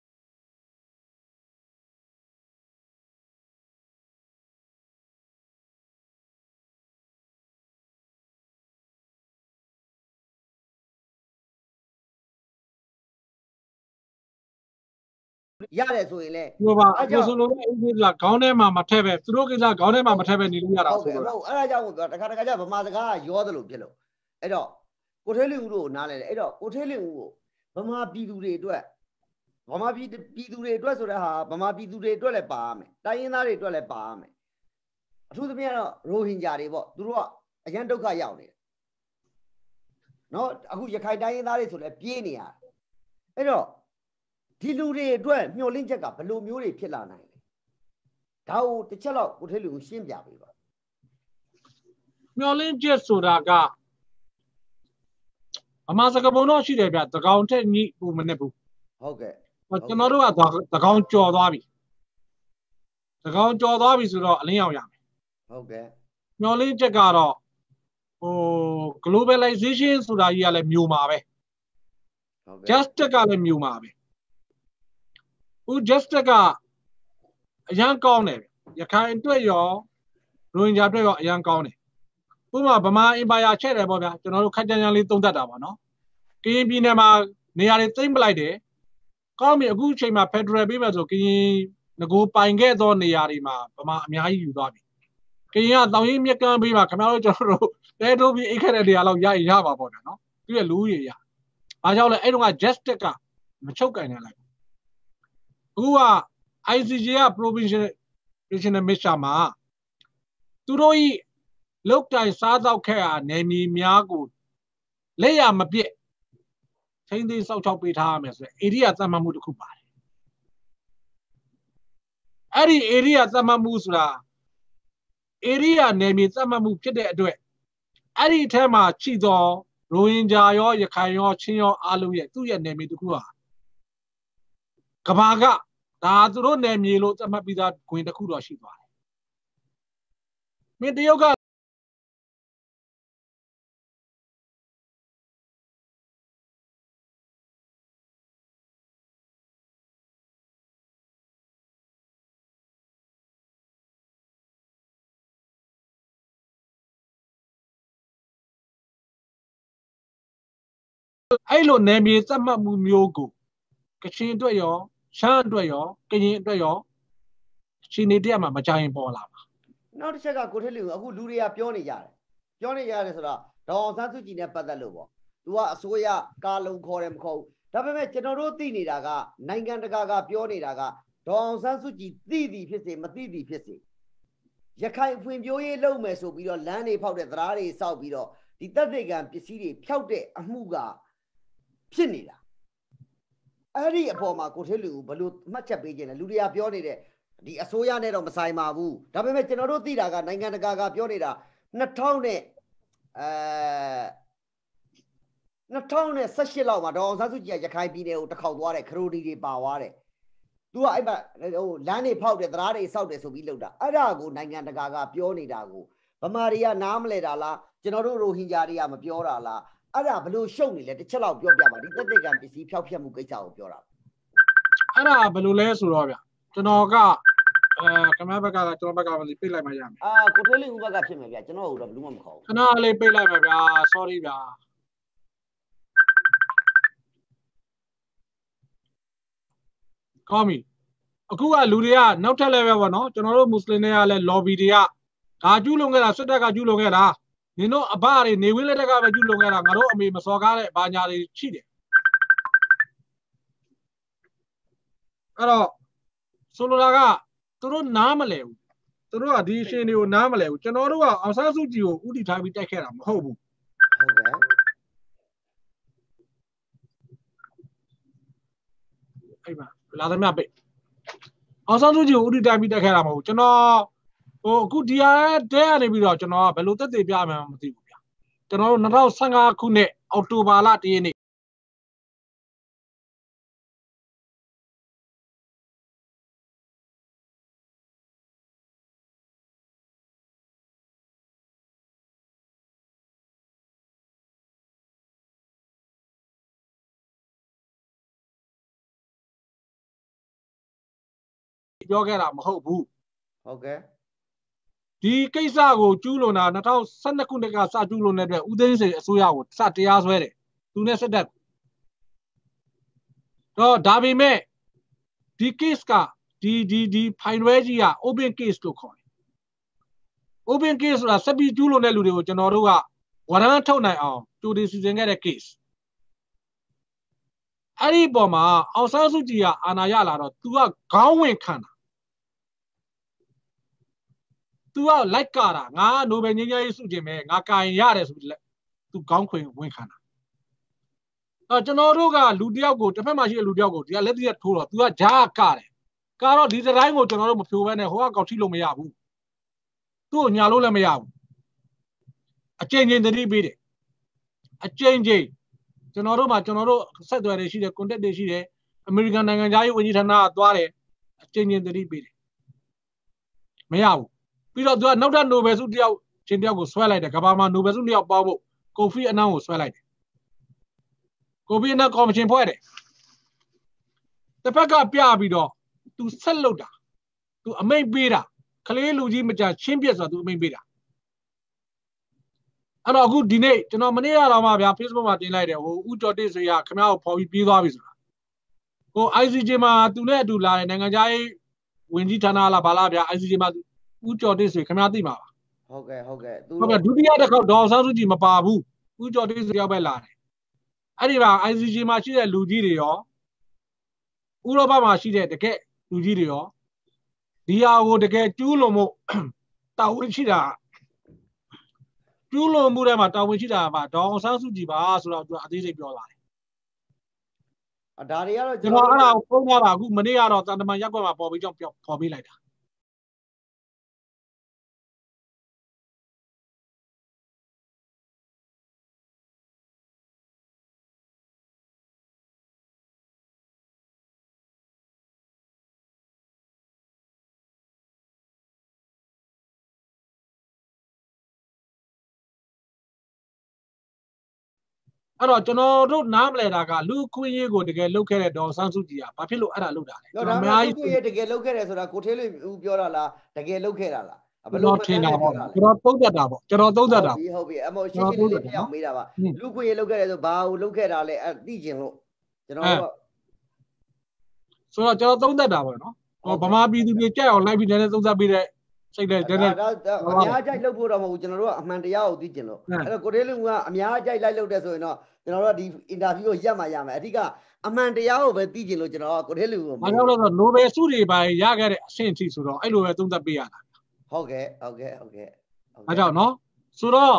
Speaker 1: ရတယ်ဆိုရင်လေ
Speaker 2: ပြောပါအဲ့ဆိုလို့အဲ့ဒီကခေါင်းထဲမှာမထည့်ပဲသူတို့ကိစ္စခေါင်းထဲမှာမထည့်ပဲနေလို့ရတာ
Speaker 1: ဆိုတော့ဟုတ်အဲ့ဒါကြောင့်ပြောတခါတခါကျဗမာစကားရောသလိုဖြစ်လို့အဲ့တော့ကိုထေးလင်ဦးတို့ကိုနားလဲတယ်အဲ့တော့ကိုထေးလင်ဦးကိုဗမာပြည်သူတွေအတွက်ဗမာပြည်ပြည်သူတွေအတွက်ဆိုတဲ့ဟာဗမာပြည်သူတွေအတွက်လည်းပါရမယ်တိုင်းရင်းသားတွေအတွက်လည်းပါရမယ်အထူးသဖြင့်တော့ရိုဟင်ဂျာတွေပေါ့သူတို့ကအရန်ဒုက္ခရောက်နေတယ်နော်အခုရခိုင်တိုင်းရင်းသားတွေဆိုလည်းပြေးနေရတယ်အဲ့တော့ဒီလူတွေအတွက်မျှော်လင့်ချက်ကဘယ်လိုမျိုးတွေဖြစ်လာနိုင်လဲဒါကိုတစ်ချက်တော့ကိုထေးလင်ဦးရှင်းပြပေးပါ
Speaker 2: မျှော်လင့်ချက်ဆိုတာကအမှားစကားပုံတော့ရှိတယ်ဗျသကောင်ထက်ညိဘူးမနဲ့ဘူး
Speaker 1: ဟုတ်ကဲ့
Speaker 2: ကျွန်တော်တို့ကသကောင်ကြော်သွားပြီသကောင်ကြော်သွားပြီဆိုတော့အလင်းရောက်ရမယ်
Speaker 1: ဟုတ်ကဲ့
Speaker 2: မျှော်လင့်ချက်ကတော့ဟို globalization ဆိုတာကြီးကလည်းမျိုးမှာပဲ
Speaker 1: ဟုတ်ကဲ့
Speaker 2: justice ကလည်းမျိုးမှာပဲဦး justice ကအရန်ကောင်းတယ်ရခိုင်အတွက်ရောရိုဟင်ဂျာအတွက်ရောအရန်ကောင်းတယ်ဥပမာဗမာအင်ပါယာချက်တယ်ပေါ့ဗျာကျွန်တော်တို့ခက်ကြမ်းကြမ်းလေးသုံးသပ်တာပါနော်ကရင်ပြည်နယ်မှာနေရာတွေသိမ့်ပလိုက်တယ်ကောင်းပြီအခုချိန်မှာဖက်ဒရယ်ပေးမယ်ဆိုကရင်ငကိုပိုင်ခဲ့သောနေရာတွေမှာဗမာအများကြီးယူသွားပြီကရင်ကတောင်ရင်မြက်ကမ်းပေးမှာခင်ဗျားတို့ကျွန်တော်တို့တဲတိုးပြီးအိတ်ခက်တဲ့နေရာလောက်ရရင်ရပါပေါ့ဗျာနော်သူရဲ့လူကြီးရအားကြောင့်လဲအဲ့တုန်းက justice ကမချုပ်ကန်နိုင်လိုက်အခုက I C J က provincial national mission မှာသူတို့ဤလောက်တိုင်စားတော့ခဲ့ရနယ်မြေများကိုလက်ရမပြည့်ချင်းသေးစောက်ချောက်ပေးထားရမယ်ဆိုရင် area သတ်မှတ်မှုတစ်ခုပါတယ်အဲ့ဒီ area သတ်မှတ်မှုဆိုတာ area နယ်မြေသတ်မှတ်မှုဖြစ်တဲ့အတွက်အဲ့ဒီအထက်မှာရှိသောရိုဟင်ဂျာရောရခိုင်ရောချင်းရောအားလုံးရဲ့သူ့ရဲ့နယ်မြေတစ်ခုဟာကဘာကဒါသူတို့နယ်မြေလို့သတ်မှတ်ပြီးသားဂွင်တစ်ခုတော့ရှိသွားတယ်မင်းတရုတ်ကအဲ့လိုနယ်မြေသတ်မှတ်မှုမျိုးကိုကချင်အတွက်ရောရှမ်းအတွက်ရောကရင်အတွက်ရောရှင်နေတက်မှာမကြိုင်ပေါ်လာပါ
Speaker 1: နောက်တစ်ချက်ကကိုထေးလင်ဦးအခုလူတွေကပြောနေကြတယ်ပြောနေကြတယ်ဆိုတော့ဒေါအောင်ဆန်းစုကြည်နဲ့ပတ်သက်လို့ပေါ့သူကအစိုးရကာလုံခေါ်တယ်မခေါ်ဘူးဒါပေမဲ့ကျွန်တော်တို့သိနေတာကနိုင်ငံတကာကပြောနေတာကဒေါအောင်ဆန်းစုကြည်သိသည်ဖြစ်စေမသိသည်ဖြစ်စေရခိုင်ဖွံ့ဖြိုးရေးလုပ်မယ်ဆိုပြီးတော့လမ်းတွေဖောက်တဲ့သရားတွေစောက်ပြီးတော့ဒီတပ်တွေကံပစ္စည်းတွေဖျောက်တဲ့အမှုကဖြစ်နေတာအဲ့ဒီအပေါ်မှာကိုထေးလင်ဦးဘယ်လိုမှတ်ချက်ပေးခြင်းလဲလူတွေကပြောနေတဲ့ဒီအစိုးရနဲ့တော့မဆိုင်ပါဘူးဒါပေမဲ့ကျွန်တော်တို့သိတာကနိုင်ငံတကာကပြောနေတာနှစ်ထောင်နဲ့အဲနှစ်ထောင်နဲ့ဆယ့်ရှစ်လောက်မှာဒေါအောင်ဆန်းစုကြည်ကရခိုင်ပြည်နယ်ကိုတစ်ခေါက်သွားတယ်ခရိုဒီတွေပါသွားတယ်သူကအဲ့မှာဟိုလမ်းတွေဖောက်တယ်သရားတွေစောက်တယ်ဆိုပြီးလုပ်တာအဲ့ဒါကိုနိုင်ငံတကာကပြောနေတာကိုဗမာတွေကနားမလဲတာလားကျွန်တော်တို့ရိုဟင်ဂျာတွေကမပြောတာလားအဲ့ဒါဘလို့ရှုပ်နေလဲတစ်ချက်လောက်ပြောပြပါဒီတက်တက်ကံပစ္စည်းဖျောက်ဖျက်မှုကိစ္စကိုပြောတာ
Speaker 2: အဲ့ဒါဘလို့လဲဆိုတော့ဗျကျွန်တော်ကအဲကမ္ဘာဘက်ကကျွန်တော်ဘက်ကမသိပိတ်လိုက်မှရမယ်
Speaker 1: အာကိုထွေးလေးဦးဘက်ကဖြစ်မယ်ဗျကျွန်တော်တို့တော့ဘယ်လို့မှမခေါ်ဘူး
Speaker 2: ခဏလေးပိတ်လိုက်ပါဗျာ sorry ဗျာကောင်းပြီအခုကလူတွေကနောက်ထပ် level ပေါ့နော်ကျွန်တော်တို့မွတ်စလင်တွေကလည်း lobby တွေကဒါကျူးလွန်ခဲ့တာစစ်တပ်ကကျူးလွန်ခဲ့တာနင်တို့အဘတွေနေဝင်းလက်ထက်ကပဲကျူးလွန်ခဲ့တာငါတို့အမေမစော်ကားတဲ့ဘာညာတွေရှိတယ်အဲ့တော့ဆိုလိုတာကသူတို့နားမလဲဘူးသူတို့ကဒီအရှင်တွေကိုနားမလဲဘူးကျွန်တော်တို့ကအောင်ဆန်းစုကြည်ကိုဥတီထားပြီးတိုက်ခဲ့တာမဟုတ်ဘူး
Speaker 1: ဟုတ်ကဲ့
Speaker 2: အဲ့မှာလာသမျှပိတ်အောင်ဆန်းစုကြည်ကိုဥတီတိုင်းပြီးတက်ခဲ့တာမဟုတ်ကျွန်တော်ဟိုအခုဒီဟာတဲကနေပြီးတော့ကျွန်တော်ကဘယ်လိုသက်သေပြမှန်းမသိဘူးဗျာကျွန်တော်တို့၂၀၁၅ခုနှစ်အောက်တိုဘာလတရက်နေ့ပြောခဲ့တာမဟုတ်ဘူး
Speaker 1: ဟုတ်ကဲ့
Speaker 2: ဒီကိစ္စကိုကျူးလွန်တာ၂၀၁၂ခုနှစ်ကစကျူးလွန်တဲ့အတွက်ဦးသိန်းစိန်အစိုးရကိုစတရားစွဲတယ်သူနဲ့စစ်တပ်တော့ဒါပေမဲ့ဒီ case ကဒီဒီဒီ fine ရွဲကြီးက open case လို့ခေါ်တယ် open case ဆိုတာစက်ပြီးကျူးလွန်တဲ့လူတွေကိုကျွန်တော်တို့ကဝရမ်းထုတ်နိုင်အောင်ကြိုတင်စီစဉ်ခဲ့တဲ့ case အဲ့ဒီပေါ်မှာအောင်ဆန်းစုကြည်ကအာဏာရလာတော့ तू ကခေါင်းဝင်ခံတာतू ကလိုက်ကာတာငါနိုဘယ်ငြိမ်းချမ်းရေးဆုတင်မယ်ငါကာရင်ရတယ်ဆိုပြီး तू ခေါင်းခွင်ဝင်ခံတာအဲကျွန်တော်တို့ကလူတယောက်ကိုတစ်ဖက်မှာရှိတဲ့လူတယောက်ကိုဒီကလက်တရက်ထိုးတော့ तू ကဂျားကာတယ်ကာတော့ဒီတိုင်းကိုကျွန်တော်တို့မဖြိုးဘဲနဲ့ဟိုကကောက်ထိလို့မရဘူးသူ့ကိုညာလို့လည်းမရဘူးအကျဉ်းချင်းတတိပေးတယ်အကျဉ်းချင်းကျွန်တော်တို့မှာကျွန်တော်တို့ဆက်သွယ်တွေရှိတယ် contact တွေရှိတယ်အမေရိကန်နိုင်ငံသားရေးဝန်ကြီးဌာနကသွားတယ်အကျဉ်းချင်းတတိပေးတယ်မရဘူးပြီးတော့သူကနောက်ထပ်နိုဘယ်ဆုတယောက်ချင်းတယောက်ကိုဆွဲလိုက်တယ်ကမ္ဘာမှာနိုဘယ်ဆုတယောက်ပေါင်းဖို့ကိုဖီအနန်ကိုဆွဲလိုက်တယ်ကိုဖီအနန်ကော်မရှင်ဖွဲ့တယ်တစ်ဖက်ကပြပြီးတော့သူဆက်လုပ်တာသူအမိန့်ပေးတာကလေးလူကြီးမကြချင်းပြက်ဆိုတာသူအမိန့်ပေးတာအဲ့တော့အခုဒီနေ့ကျွန်တော်မနေ့ကတော့မှဗျာ Facebook မှာတင်လိုက်တယ်ဟိုဦးကျော်တိဆွေကခင်ဗျားကိုဖော်ပြီးပြေးသွားပြီဆိုတာဟို I C J မှာသူနဲ့အတူလာတဲ့နိုင်ငံခြားရေးဝန်ကြီးဌာနလားဗလားဗျာ I C J မှာဦးကျော်တိဆွေခင်ဗျားသိမှာပါ
Speaker 1: ဟုတ်ကဲ့ဟုတ်ကဲ့
Speaker 2: သူဟုတ်ကဲ့ဒုတိယတစ်ခေါက်ဒေါ်ဆန်းစုကြည်မပါဘူးဦးကျော်တိဆွေရောက်ပဲလာတယ်အဲ့ဒီမှာ I C J မှာရှိတဲ့လူကြီးတွေရောဥရောပမှာရှိတဲ့တကယ်လူကြီးတွေရောဒီဟာကိုတကယ်ကျူးလွန်မှုတာဝန်ရှိတာကျူးလွန်မှုတွေမှာတာဝန်ရှိတာပါဒေါ်အောင်ဆန်းစုကြည်ပါဆိုတော့သူအသေးစိတ်ပြောလာတယ်
Speaker 1: အဒါတွေကတော့
Speaker 2: ကျွန်တော်အဲ့ဒါကိုပုံထားတာအခုမနေ့ကတော့တန်တမန်ရက်ကွက်မှာပေါ်ပြီးကြောင်းပေါ်ပေးလိုက်တာအဲ့တော့ကျွန်တော်တို့နားမလဲတာကလူခွင့်ရေးကိုတကယ်လုပ်ခဲ့တဲ့ဒေါ်ဆန်းစုကြည်ကဘာဖြစ်လို့အဲ့ဒါလုပ်တာလဲ
Speaker 1: ကျွန်တော်အများကြီးလူခွင့်ရေးတကယ်လုပ်ခဲ့တယ်ဆိုတာကိုထေးလေးဦးပြောတာလားတကယ်လုပ်ခဲ့တာလားဘယ်လို
Speaker 2: ထင်တာပေါ့ကျွန်တော်သုံးသပ်တာပေါ့ကျွန်တော်သုံးသပ်တာ
Speaker 1: ဟုတ်ပြီဟုတ်ပြီအမေရှင်းရှင်းလေးပြောင်းမေးတာပါလူခွင့်ရေးလုပ်ခဲ့တယ်ဆိုဘာကိုလုပ်ခဲ့တာလဲအဲ့သိကျင်လို့ကျွန်တော်တို့
Speaker 2: ဆိုတော့ကျွန်တော်သုံးသပ်တာပေါ့နော်ဟောဗမာပြည်သူတွေကြက်အောင်လိုက်ပြီးလည်းသုံးသပ်ပြီးတဲ့စိတ်နဲ့တဲ့
Speaker 1: အများကြိုက်လုပ်ဖို့တော့မဟုတ်ဘူးကျွန်တော်တို့ကအမှန်တရားကိုသိကျင်လို့အဲ့တော့ကိုထေးလေးကအများကြိုက်လိုက်လုပ်တဲ့ဆိုရင်တော့ကျွန်တော်တို့ကဒီအင်တာဗျူးကိုရက်မှရမယ်အဓိကအမှန်တရားကိုပဲသိကျင်လို့ကျွန်တော်ကကိုထေးလေးကို
Speaker 2: မဟုတ်လို့ဆိုနိုဘယ်ဆုတွေပါရခဲ့တဲ့အဆင့်အထိဆိုတော့အဲ့လိုပဲသုံးသပ်ပေးရတာ
Speaker 1: ဟုတ်ကဲ့ဟုတ်ကဲ့ဟုတ်ကဲ့
Speaker 2: အားကြောင့်နော်ဆိုတော့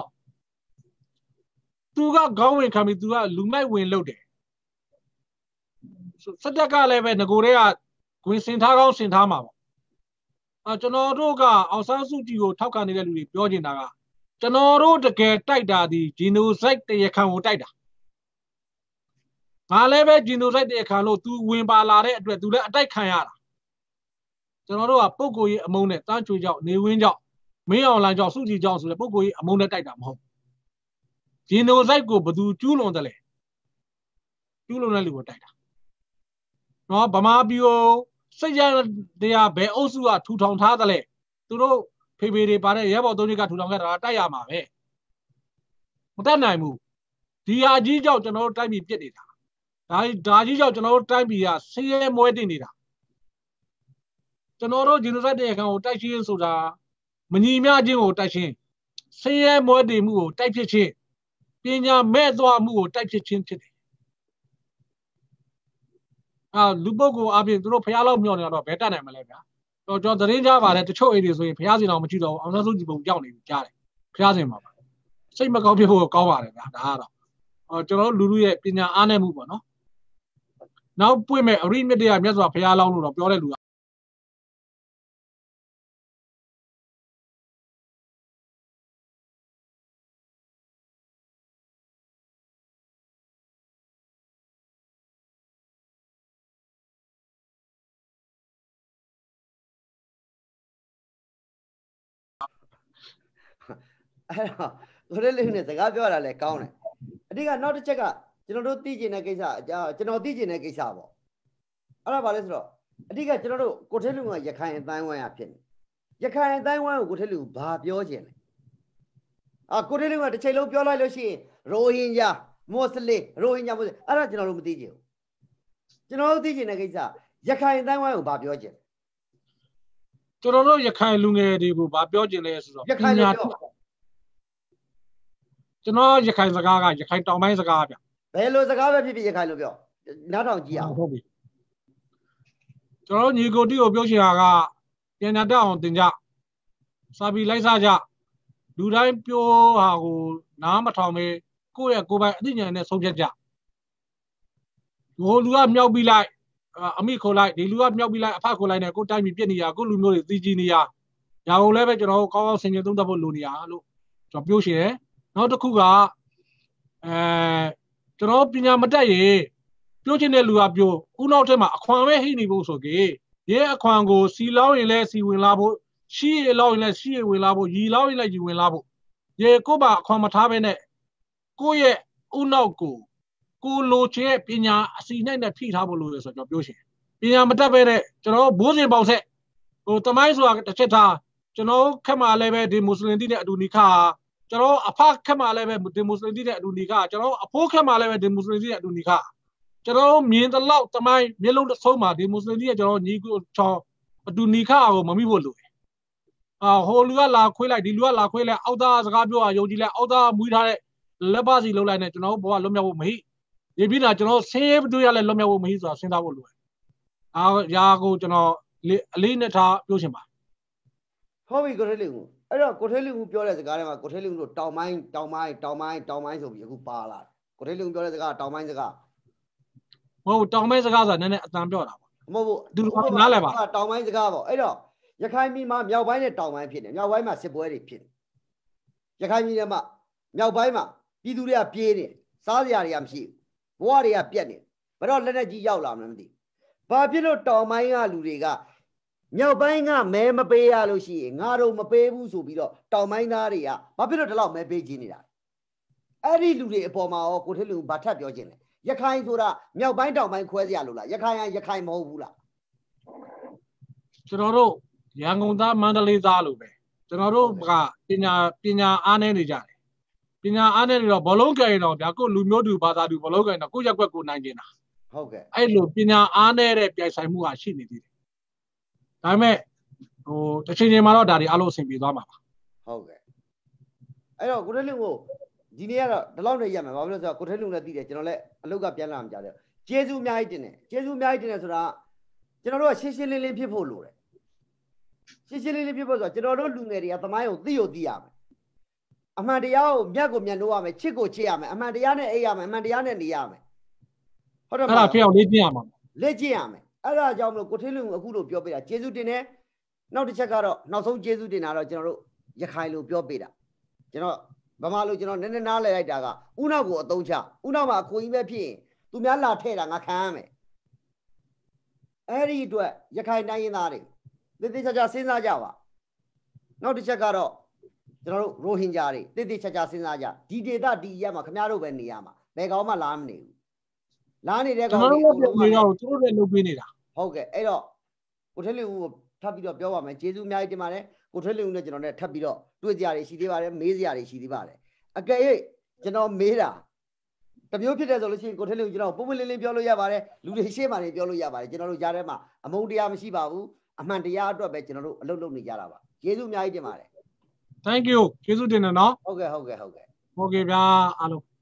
Speaker 2: သူကခေါင်းဝင်ခံပြီးသူကလူမိုက်ဝင်လုပ်တယ်စက်တက်ကလည်းပဲငကိုတွေကဝင်စင်ထားကောင်းစင်ထားမှာပေါ့အဲကျွန်တော်တို့ကအောင်ဆန်းစုကြည်ကိုထောက်ခံနေတဲ့လူတွေပြောနေတာကကျွန်တော်တို့တကယ်တိုက်တာဒီဂျီနိုဆိုက်တရားခံကိုတိုက်တာငါလည်းပဲဂျီနိုဆိုက်တရားခံလို့ तू ဝင်ပါလာတဲ့အတွက် तू လည်းအတိုက်ခံရတာကျွန်တော်တို့ကပုံကိုကြီးအမုန်းနဲ့တန်းချွေကြောက်နေဝင်းကြောက်မင်းအောင်လိုင်းကြောက်စုကြည်ကြောက်ဆိုတဲ့ပုံကိုကြီးအမုန်းနဲ့တိုက်တာမဟုတ်ဂျီနိုဆိုက်ကိုဘယ်သူကျူးလွန်တယ်လဲကျူးလွန်တဲ့လူကိုတိုက်တာနော်ဗမာပြည်ကိုစိတ်ရတရားဘယ်အုပ်စုကထူထောင်ထားတယ်လဲသူတို့ဖေဖေတွေပါတဲ့ရဲဘော်သုံးကြီးကထူထောင်ခဲ့တာတိုက်ရမှာပဲမတတ်နိုင်ဘူးဒီဟာကြီးကြောက်ကျွန်တော်တို့တိုက်ပြီးပြစ်နေတာဒါဒါကြီးကြောက်ကျွန်တော်တို့တိုက်ပြီးကဆင်းရဲမွဲတင်နေတာကျွန်တော်တို့ဂျီနိုဆိုက်တရားခံကိုတိုက်ရှင်းဆိုတာမညီမျှခြင်းကိုတိုက်ရှင်းဆင်းရဲမွဲတင်မှုကိုတိုက်ဖြစ်ခြင်းပညာမဲ့သွားမှုကိုတိုက်ဖြစ်ခြင်းဖြစ်တယ်အာလူပုဂ္ဂိုလ်အပြင်သူတို့ဖျားလောက်မျှော်နေတော့ဘယ်တတ်နိုင်မလဲဗျာတော့ကျွန်တော်သတင်းကြားပါတယ်တချို့အိမ်တွေဆိုရင်ဖျားစင်အောင်မကြည့်တော့ဘူးအောင်ဆန်းစုကြည်ပုံကြောက်နေပြီကြားတယ်ဖျားစင်မှာပါစိတ်မကောင်းဖြစ်ဖို့ကောင်းပါတယ်ဗျာဒါကတော့အော်ကျွန်တော်တို့လူလူရဲ့ပညာအားနည်းမှုပေါ့နော်နောက်ပွင့်မဲ့အရိမြတ်တရားမြတ်စွာဘုရားလောင်းလို့တော့ပြောတဲ့လူက
Speaker 1: အဲ့တော့ကိုရဲလေးနဲ့စကားပြောတာလဲကောင်းတယ်အဓိကနောက်တစ်ချက်ကကျွန်တော်တို့သိကျင်တဲ့ကိစ္စကျွန်တော်သိကျင်တဲ့ကိစ္စပေါ့အဲ့ဒါဘာလဲဆိုတော့အဓိကကျွန်တော်တို့ကိုထဲလူကရခိုင်အတိုင်းဝိုင်းရဖြစ်နေရခိုင်အတိုင်းဝိုင်းကိုကိုထဲလူဘာပြောချင်လဲအာကိုထဲလူကတစ်ချိန်လုံးပြောလိုက်လို့ရှိရင်ရိုဟင်ဂျာမွတ်စလင်ရိုဟင်ဂျာမွတ်စလင်အဲ့ဒါကျွန်တော်တို့မသိချင်ဘူးကျွန်တော်တို့သိချင်တဲ့ကိစ္စရခိုင်အတိုင်းဝိုင်းကိုဘာပြောချင်
Speaker 2: ကျွန်တော်တို့ရခိုင်လူငယ်တွေကိုဘာပြောချင်လဲဆိုတော့
Speaker 1: ရခိုင်လူပြော
Speaker 2: ကျွန်တော်ရခိုင်စကားကရခိုင်တောင်ပိုင်းစကားဗျ
Speaker 1: ဘယ်လိုစကားပဲဖြစ်ဖြစ်ရခိုင်လို့ပြောနားထောင်ကြည့်အောင်
Speaker 2: ဟုတ်ပြီကျွန်တော်ညီကိုတီကိုပြောချင်တာကပြန်ညာတက်အောင်တင်ကြစာပီလိုက်စားကြလူတိုင်းပြောဟာကိုနားမထောင်ပဲကိုယ့်ရဲ့ကိုယ်ပိုင်အသိဉာဏ်နဲ့ဆုံးဖြတ်ကြဟိုလူကမြောက်ပြီးလိုက်အမိခေါ်လိုက်ဒီလူကမြောက်ပြီးလိုက်အဖခေါ်လိုက်နဲ့ကိုယ်တိုင်းပြီးပြစ်နေရကိုလူမျိုးတွေသိကြည့်နေရညာကိုလည်းပဲကျွန်တော်တို့ကောင်းကောင်းဆင်ခြင်သုံးသပ်ဖို့လိုနေရလို့ကျွန်တော်ပြောရှင်တယ်နောက်တစ်ခုကအဲကျွန်တော်ပညာမတတ်ရေပြောချင်တဲ့လူကပြောဥနောက်ထက်မှာအခွန်ပဲဟိနေဖို့ဆိုကေရဲအခွန်ကိုစီလောင်းရင်လည်းစီဝင်လာဖို့ရှိရလောင်းရင်လည်းရှိရဝင်လာဖို့ရီလောင်းရင်လည်းရီဝင်လာဖို့ရေကိုပါအခွန်မထားပဲနဲ့ကိုယ့်ရဲ့ဥနောက်ကိုကိုလိုချင်ပညာအစီနဲ့နဲ့ဖိထားဖို့လိုရဆိုတော့ပြောရှင်ပညာမတတ်ပဲနဲ့ကျွန်တော်ဘိုးစဉ်ပေါက်ဆက်ဟိုတမိုင်းဆိုတာတစ်ချက်ထားကျွန်တော်ခက်မှလည်းပဲဒီမွတ်စလင်တိတဲ့အတူနိခါကျွန်တော်အဖခက်မှလည်းပဲဒီမွတ်စလင်တိတဲ့အတူနိခါကျွန်တော်အဖိုးခက်မှလည်းပဲဒီမွတ်စလင်တိတဲ့အတူနိခါကျွန်တော်မြင်တဲ့လောက်တမိုင်းမျက်လုံးတစ်ဆုံးမှာဒီမွတ်စလင်တိကကျွန်တော်ညီကိုချောင်းအတူနိခါကိုမမိဖို့လိုတယ်အာဟိုလူကလာခွေးလိုက်ဒီလူကလာခွေးလိုက်အောက်သားစကားပြောတာယုံကြည်လိုက်အောက်သားမွေးထားတဲ့လက်ပါစီလုံးလိုက်နဲ့ကျွန်တော်ဘဝလွတ်မြောက်ဖို့မဟိဒီပြတာကျွန်တော်ဆင်းရဲတို့ရလဲလွတ်မြောက်ဖို့မဟိဆိုတာစဉ်းစားဖို့လိုတယ်အာရာကိုကျွန်တော်အလေးနဲ့ထားပြောချင်ပါ
Speaker 1: ဟုတ်ပြီကိုထဲလူအဲ့တော့ကိုထဲလူပြောတဲ့စကားထဲမှာကိုထဲလူတို့တောင်ပိုင်းတောင်ပိုင်းတောင်ပိုင်းတောင်ပိုင်းဆိုပြီးအခုပါလာတယ်ကိုထဲလူပြောတဲ့စကားတောင်ပိုင်းစကား
Speaker 2: မဟုတ်တောင်ပိုင်းစကားဆိုတာနည်းနည်းအတန်ပြောတာပေါ့
Speaker 1: မဟုတ်ဘူး
Speaker 2: သူကနားလဲပါ
Speaker 1: တောင်ပိုင်းစကားပေါ့အဲ့တော့ရခိုင်ပြည်မှာမြောက်ပိုင်းနဲ့တောင်ပိုင်းဖြစ်နေမြောက်ပိုင်းမှာစစ်ပွဲတွေဖြစ်နေရခိုင်ပြည်မှာမြောက်ပိုင်းမှာပြည်သူတွေကပြေးနေစားစရာတွေကမရှိဘူးဘဝတွေကပြက်နေဘယ်တော့လက်နဲ့ကြီးရောက်လာမှမသိဘာဖြစ်လို့တောင်ပိုင်းကလူတွေကမြောက်ပိုင်းကမဲမပေးရလို့ရှိရင်ငါတို့မပေးဘူးဆိုပြီးတော့တောင်ပိုင်းသားတွေကဘာဖြစ်လို့ဒီလောက်မဲပေးခြင်းနေတာအဲ့ဒီလူတွေအပေါ်မှာရောကိုထဲလူဘာထပ်ပြောခြင်းလဲရခိုင်ဆိုတာမြောက်ပိုင်းတောင်ပိုင်းခွဲစရာလို့လားရခိုင်ကရခိုင်မဟုတ်ဘူးလား
Speaker 2: ကျွန်တော်တို့ရန်ကုန်သားမန္တလေးသားလို့ပဲကျွန်တော်တို့ကပညာပညာအားနည်းနေကြတယ်ပညာအားနည်းနေတော့ဘောလုံးကင်တော့ဗျာကိုလူမျိုးတူဘာသာတူဘောလုံးကင်တော့ကိုရက်ွက်ကိုနိုင်နေတာ
Speaker 1: ဟုတ်ကဲ့
Speaker 2: အဲ့လိုပညာအားနည်းတဲ့ပြိုင်ဆိုင်မှုကရှိနေသေးတယ်ဒါပေမဲ့ဟိုတစ်ချိန်ချိန်မှာတော့ဒါတွေအလုံးအဆင်ပြေသွားမှာပါ
Speaker 1: ဟုတ်ကဲ့အဲ့တော့ကိုထဲလူကိုဒီနေ့ကတော့ဒီလောက်နေရမယ်ဘာလို့လဲဆိုတော့ကိုထဲလူလည်းသိတယ်ကျွန်တော်လည်းအလုပ်ကပြန်လာမှကြားတယ်ကျေးဇူးအများကြီးတင်တယ်ကျေးဇူးအများကြီးတင်တယ်ဆိုတာကျွန်တော်တို့ကရှင်းရှင်းလင်းလင်းဖြစ်ဖို့လိုတယ်ရှင်းရှင်းလင်းလင်းဖြစ်ဖို့ဆိုတော့ကျွန်တော်တို့လူငယ်တွေကသမိုင်းကိုသိကိုသိရမယ်အမှန်တရားကိုမြတ်ကိုမြတ်လို့ရမယ်ချစ်ကိုချစ်ရမယ်အမှန်တရားနဲ့အိပ်ရမယ်အမှန်တရားနဲ့နေရမယ်
Speaker 2: ဟုတ်တယ်မလားအဲ့ဒါဖြစ်အောင်လေ့ကျင့်ရမှာ
Speaker 1: လေ့ကျင့်ရမယ်အဲ့ဒါကြောင့်မလို့ကိုထဲလူအခုလိုပြောပေးတာကျေးဇူးတင်တယ်နောက်တစ်ချက်ကတော့နောက်ဆုံးကျေးဇူးတင်တာတော့ကျွန်တော်တို့ရခိုင်လိုပြောပေးတာကျွန်တော်ဗမာလိုကျွန်တော်နည်းနည်းနားလည်လိုက်တာကဥနောက်ကိုအသုံးချဥနောက်မှာအခွင့်အရေးပဲဖြစ်ရင်သူများလာထဲ့တာငါခံရမယ်အဲ့ဒီအတွက်ရခိုင်တိုင်းရင်းသားတွေတိတိကျကျစဉ်းစားကြပါနောက်တစ်ချက်ကတော့ကျွန်တော်တို့ရိုဟင်ဂျာတွေတိတိကျကျစဉ်းစားကြဒီဒေသဒီရက်မှာခင်ဗျားတို့ပဲနေရမှာဘယ်ကောင်မှလာမနေဘူးလာနေတဲ့ကောင်တွေ
Speaker 2: ကျွန်တော်တို့ကတော့သူတို့လည်းလုပ်ပေးနေတာ
Speaker 1: ဟုတ်ကဲ့အဲ့တော့ကိုထဲလူကိုထပ်ပြီးတော့ပြောပါမယ်ကျေးဇူးအများကြီးတင်ပါတယ်ကိုထဲလူနဲ့ကျွန်တော်နဲ့ထပ်ပြီးတော့တွေ့ကြရရှိသေးပါတယ်မေးစရာတွေရှိသေးပါတယ်အကယ်၍ကျွန်တော်မေးတာတမျိုးဖြစ်တယ်ဆိုလို့ရှိရင်ကိုထဲလူကျွန်တော်ပုံမှန်လင်းလင်းပြောလို့ရပါတယ်လူတွေရှေ့မှာနေပြောလို့ရပါတယ်ကျွန်တော်တို့ကြားထဲမှာအမုန်းတရားမရှိပါဘူးအမှန်တရားအတွက်ပဲကျွန်တော်တို့အလုပ်လုပ်နေကြတာပါကျေးဇူးအများကြီးတင်ပါတယ်
Speaker 2: thank you ကျေးဇူးတင်တယ်နော်
Speaker 1: ဟုတ်ကဲ့ဟုတ်ကဲ့ဟုတ်ကဲ့
Speaker 2: ဟုတ်ကဲ့ဗျာအားလုံး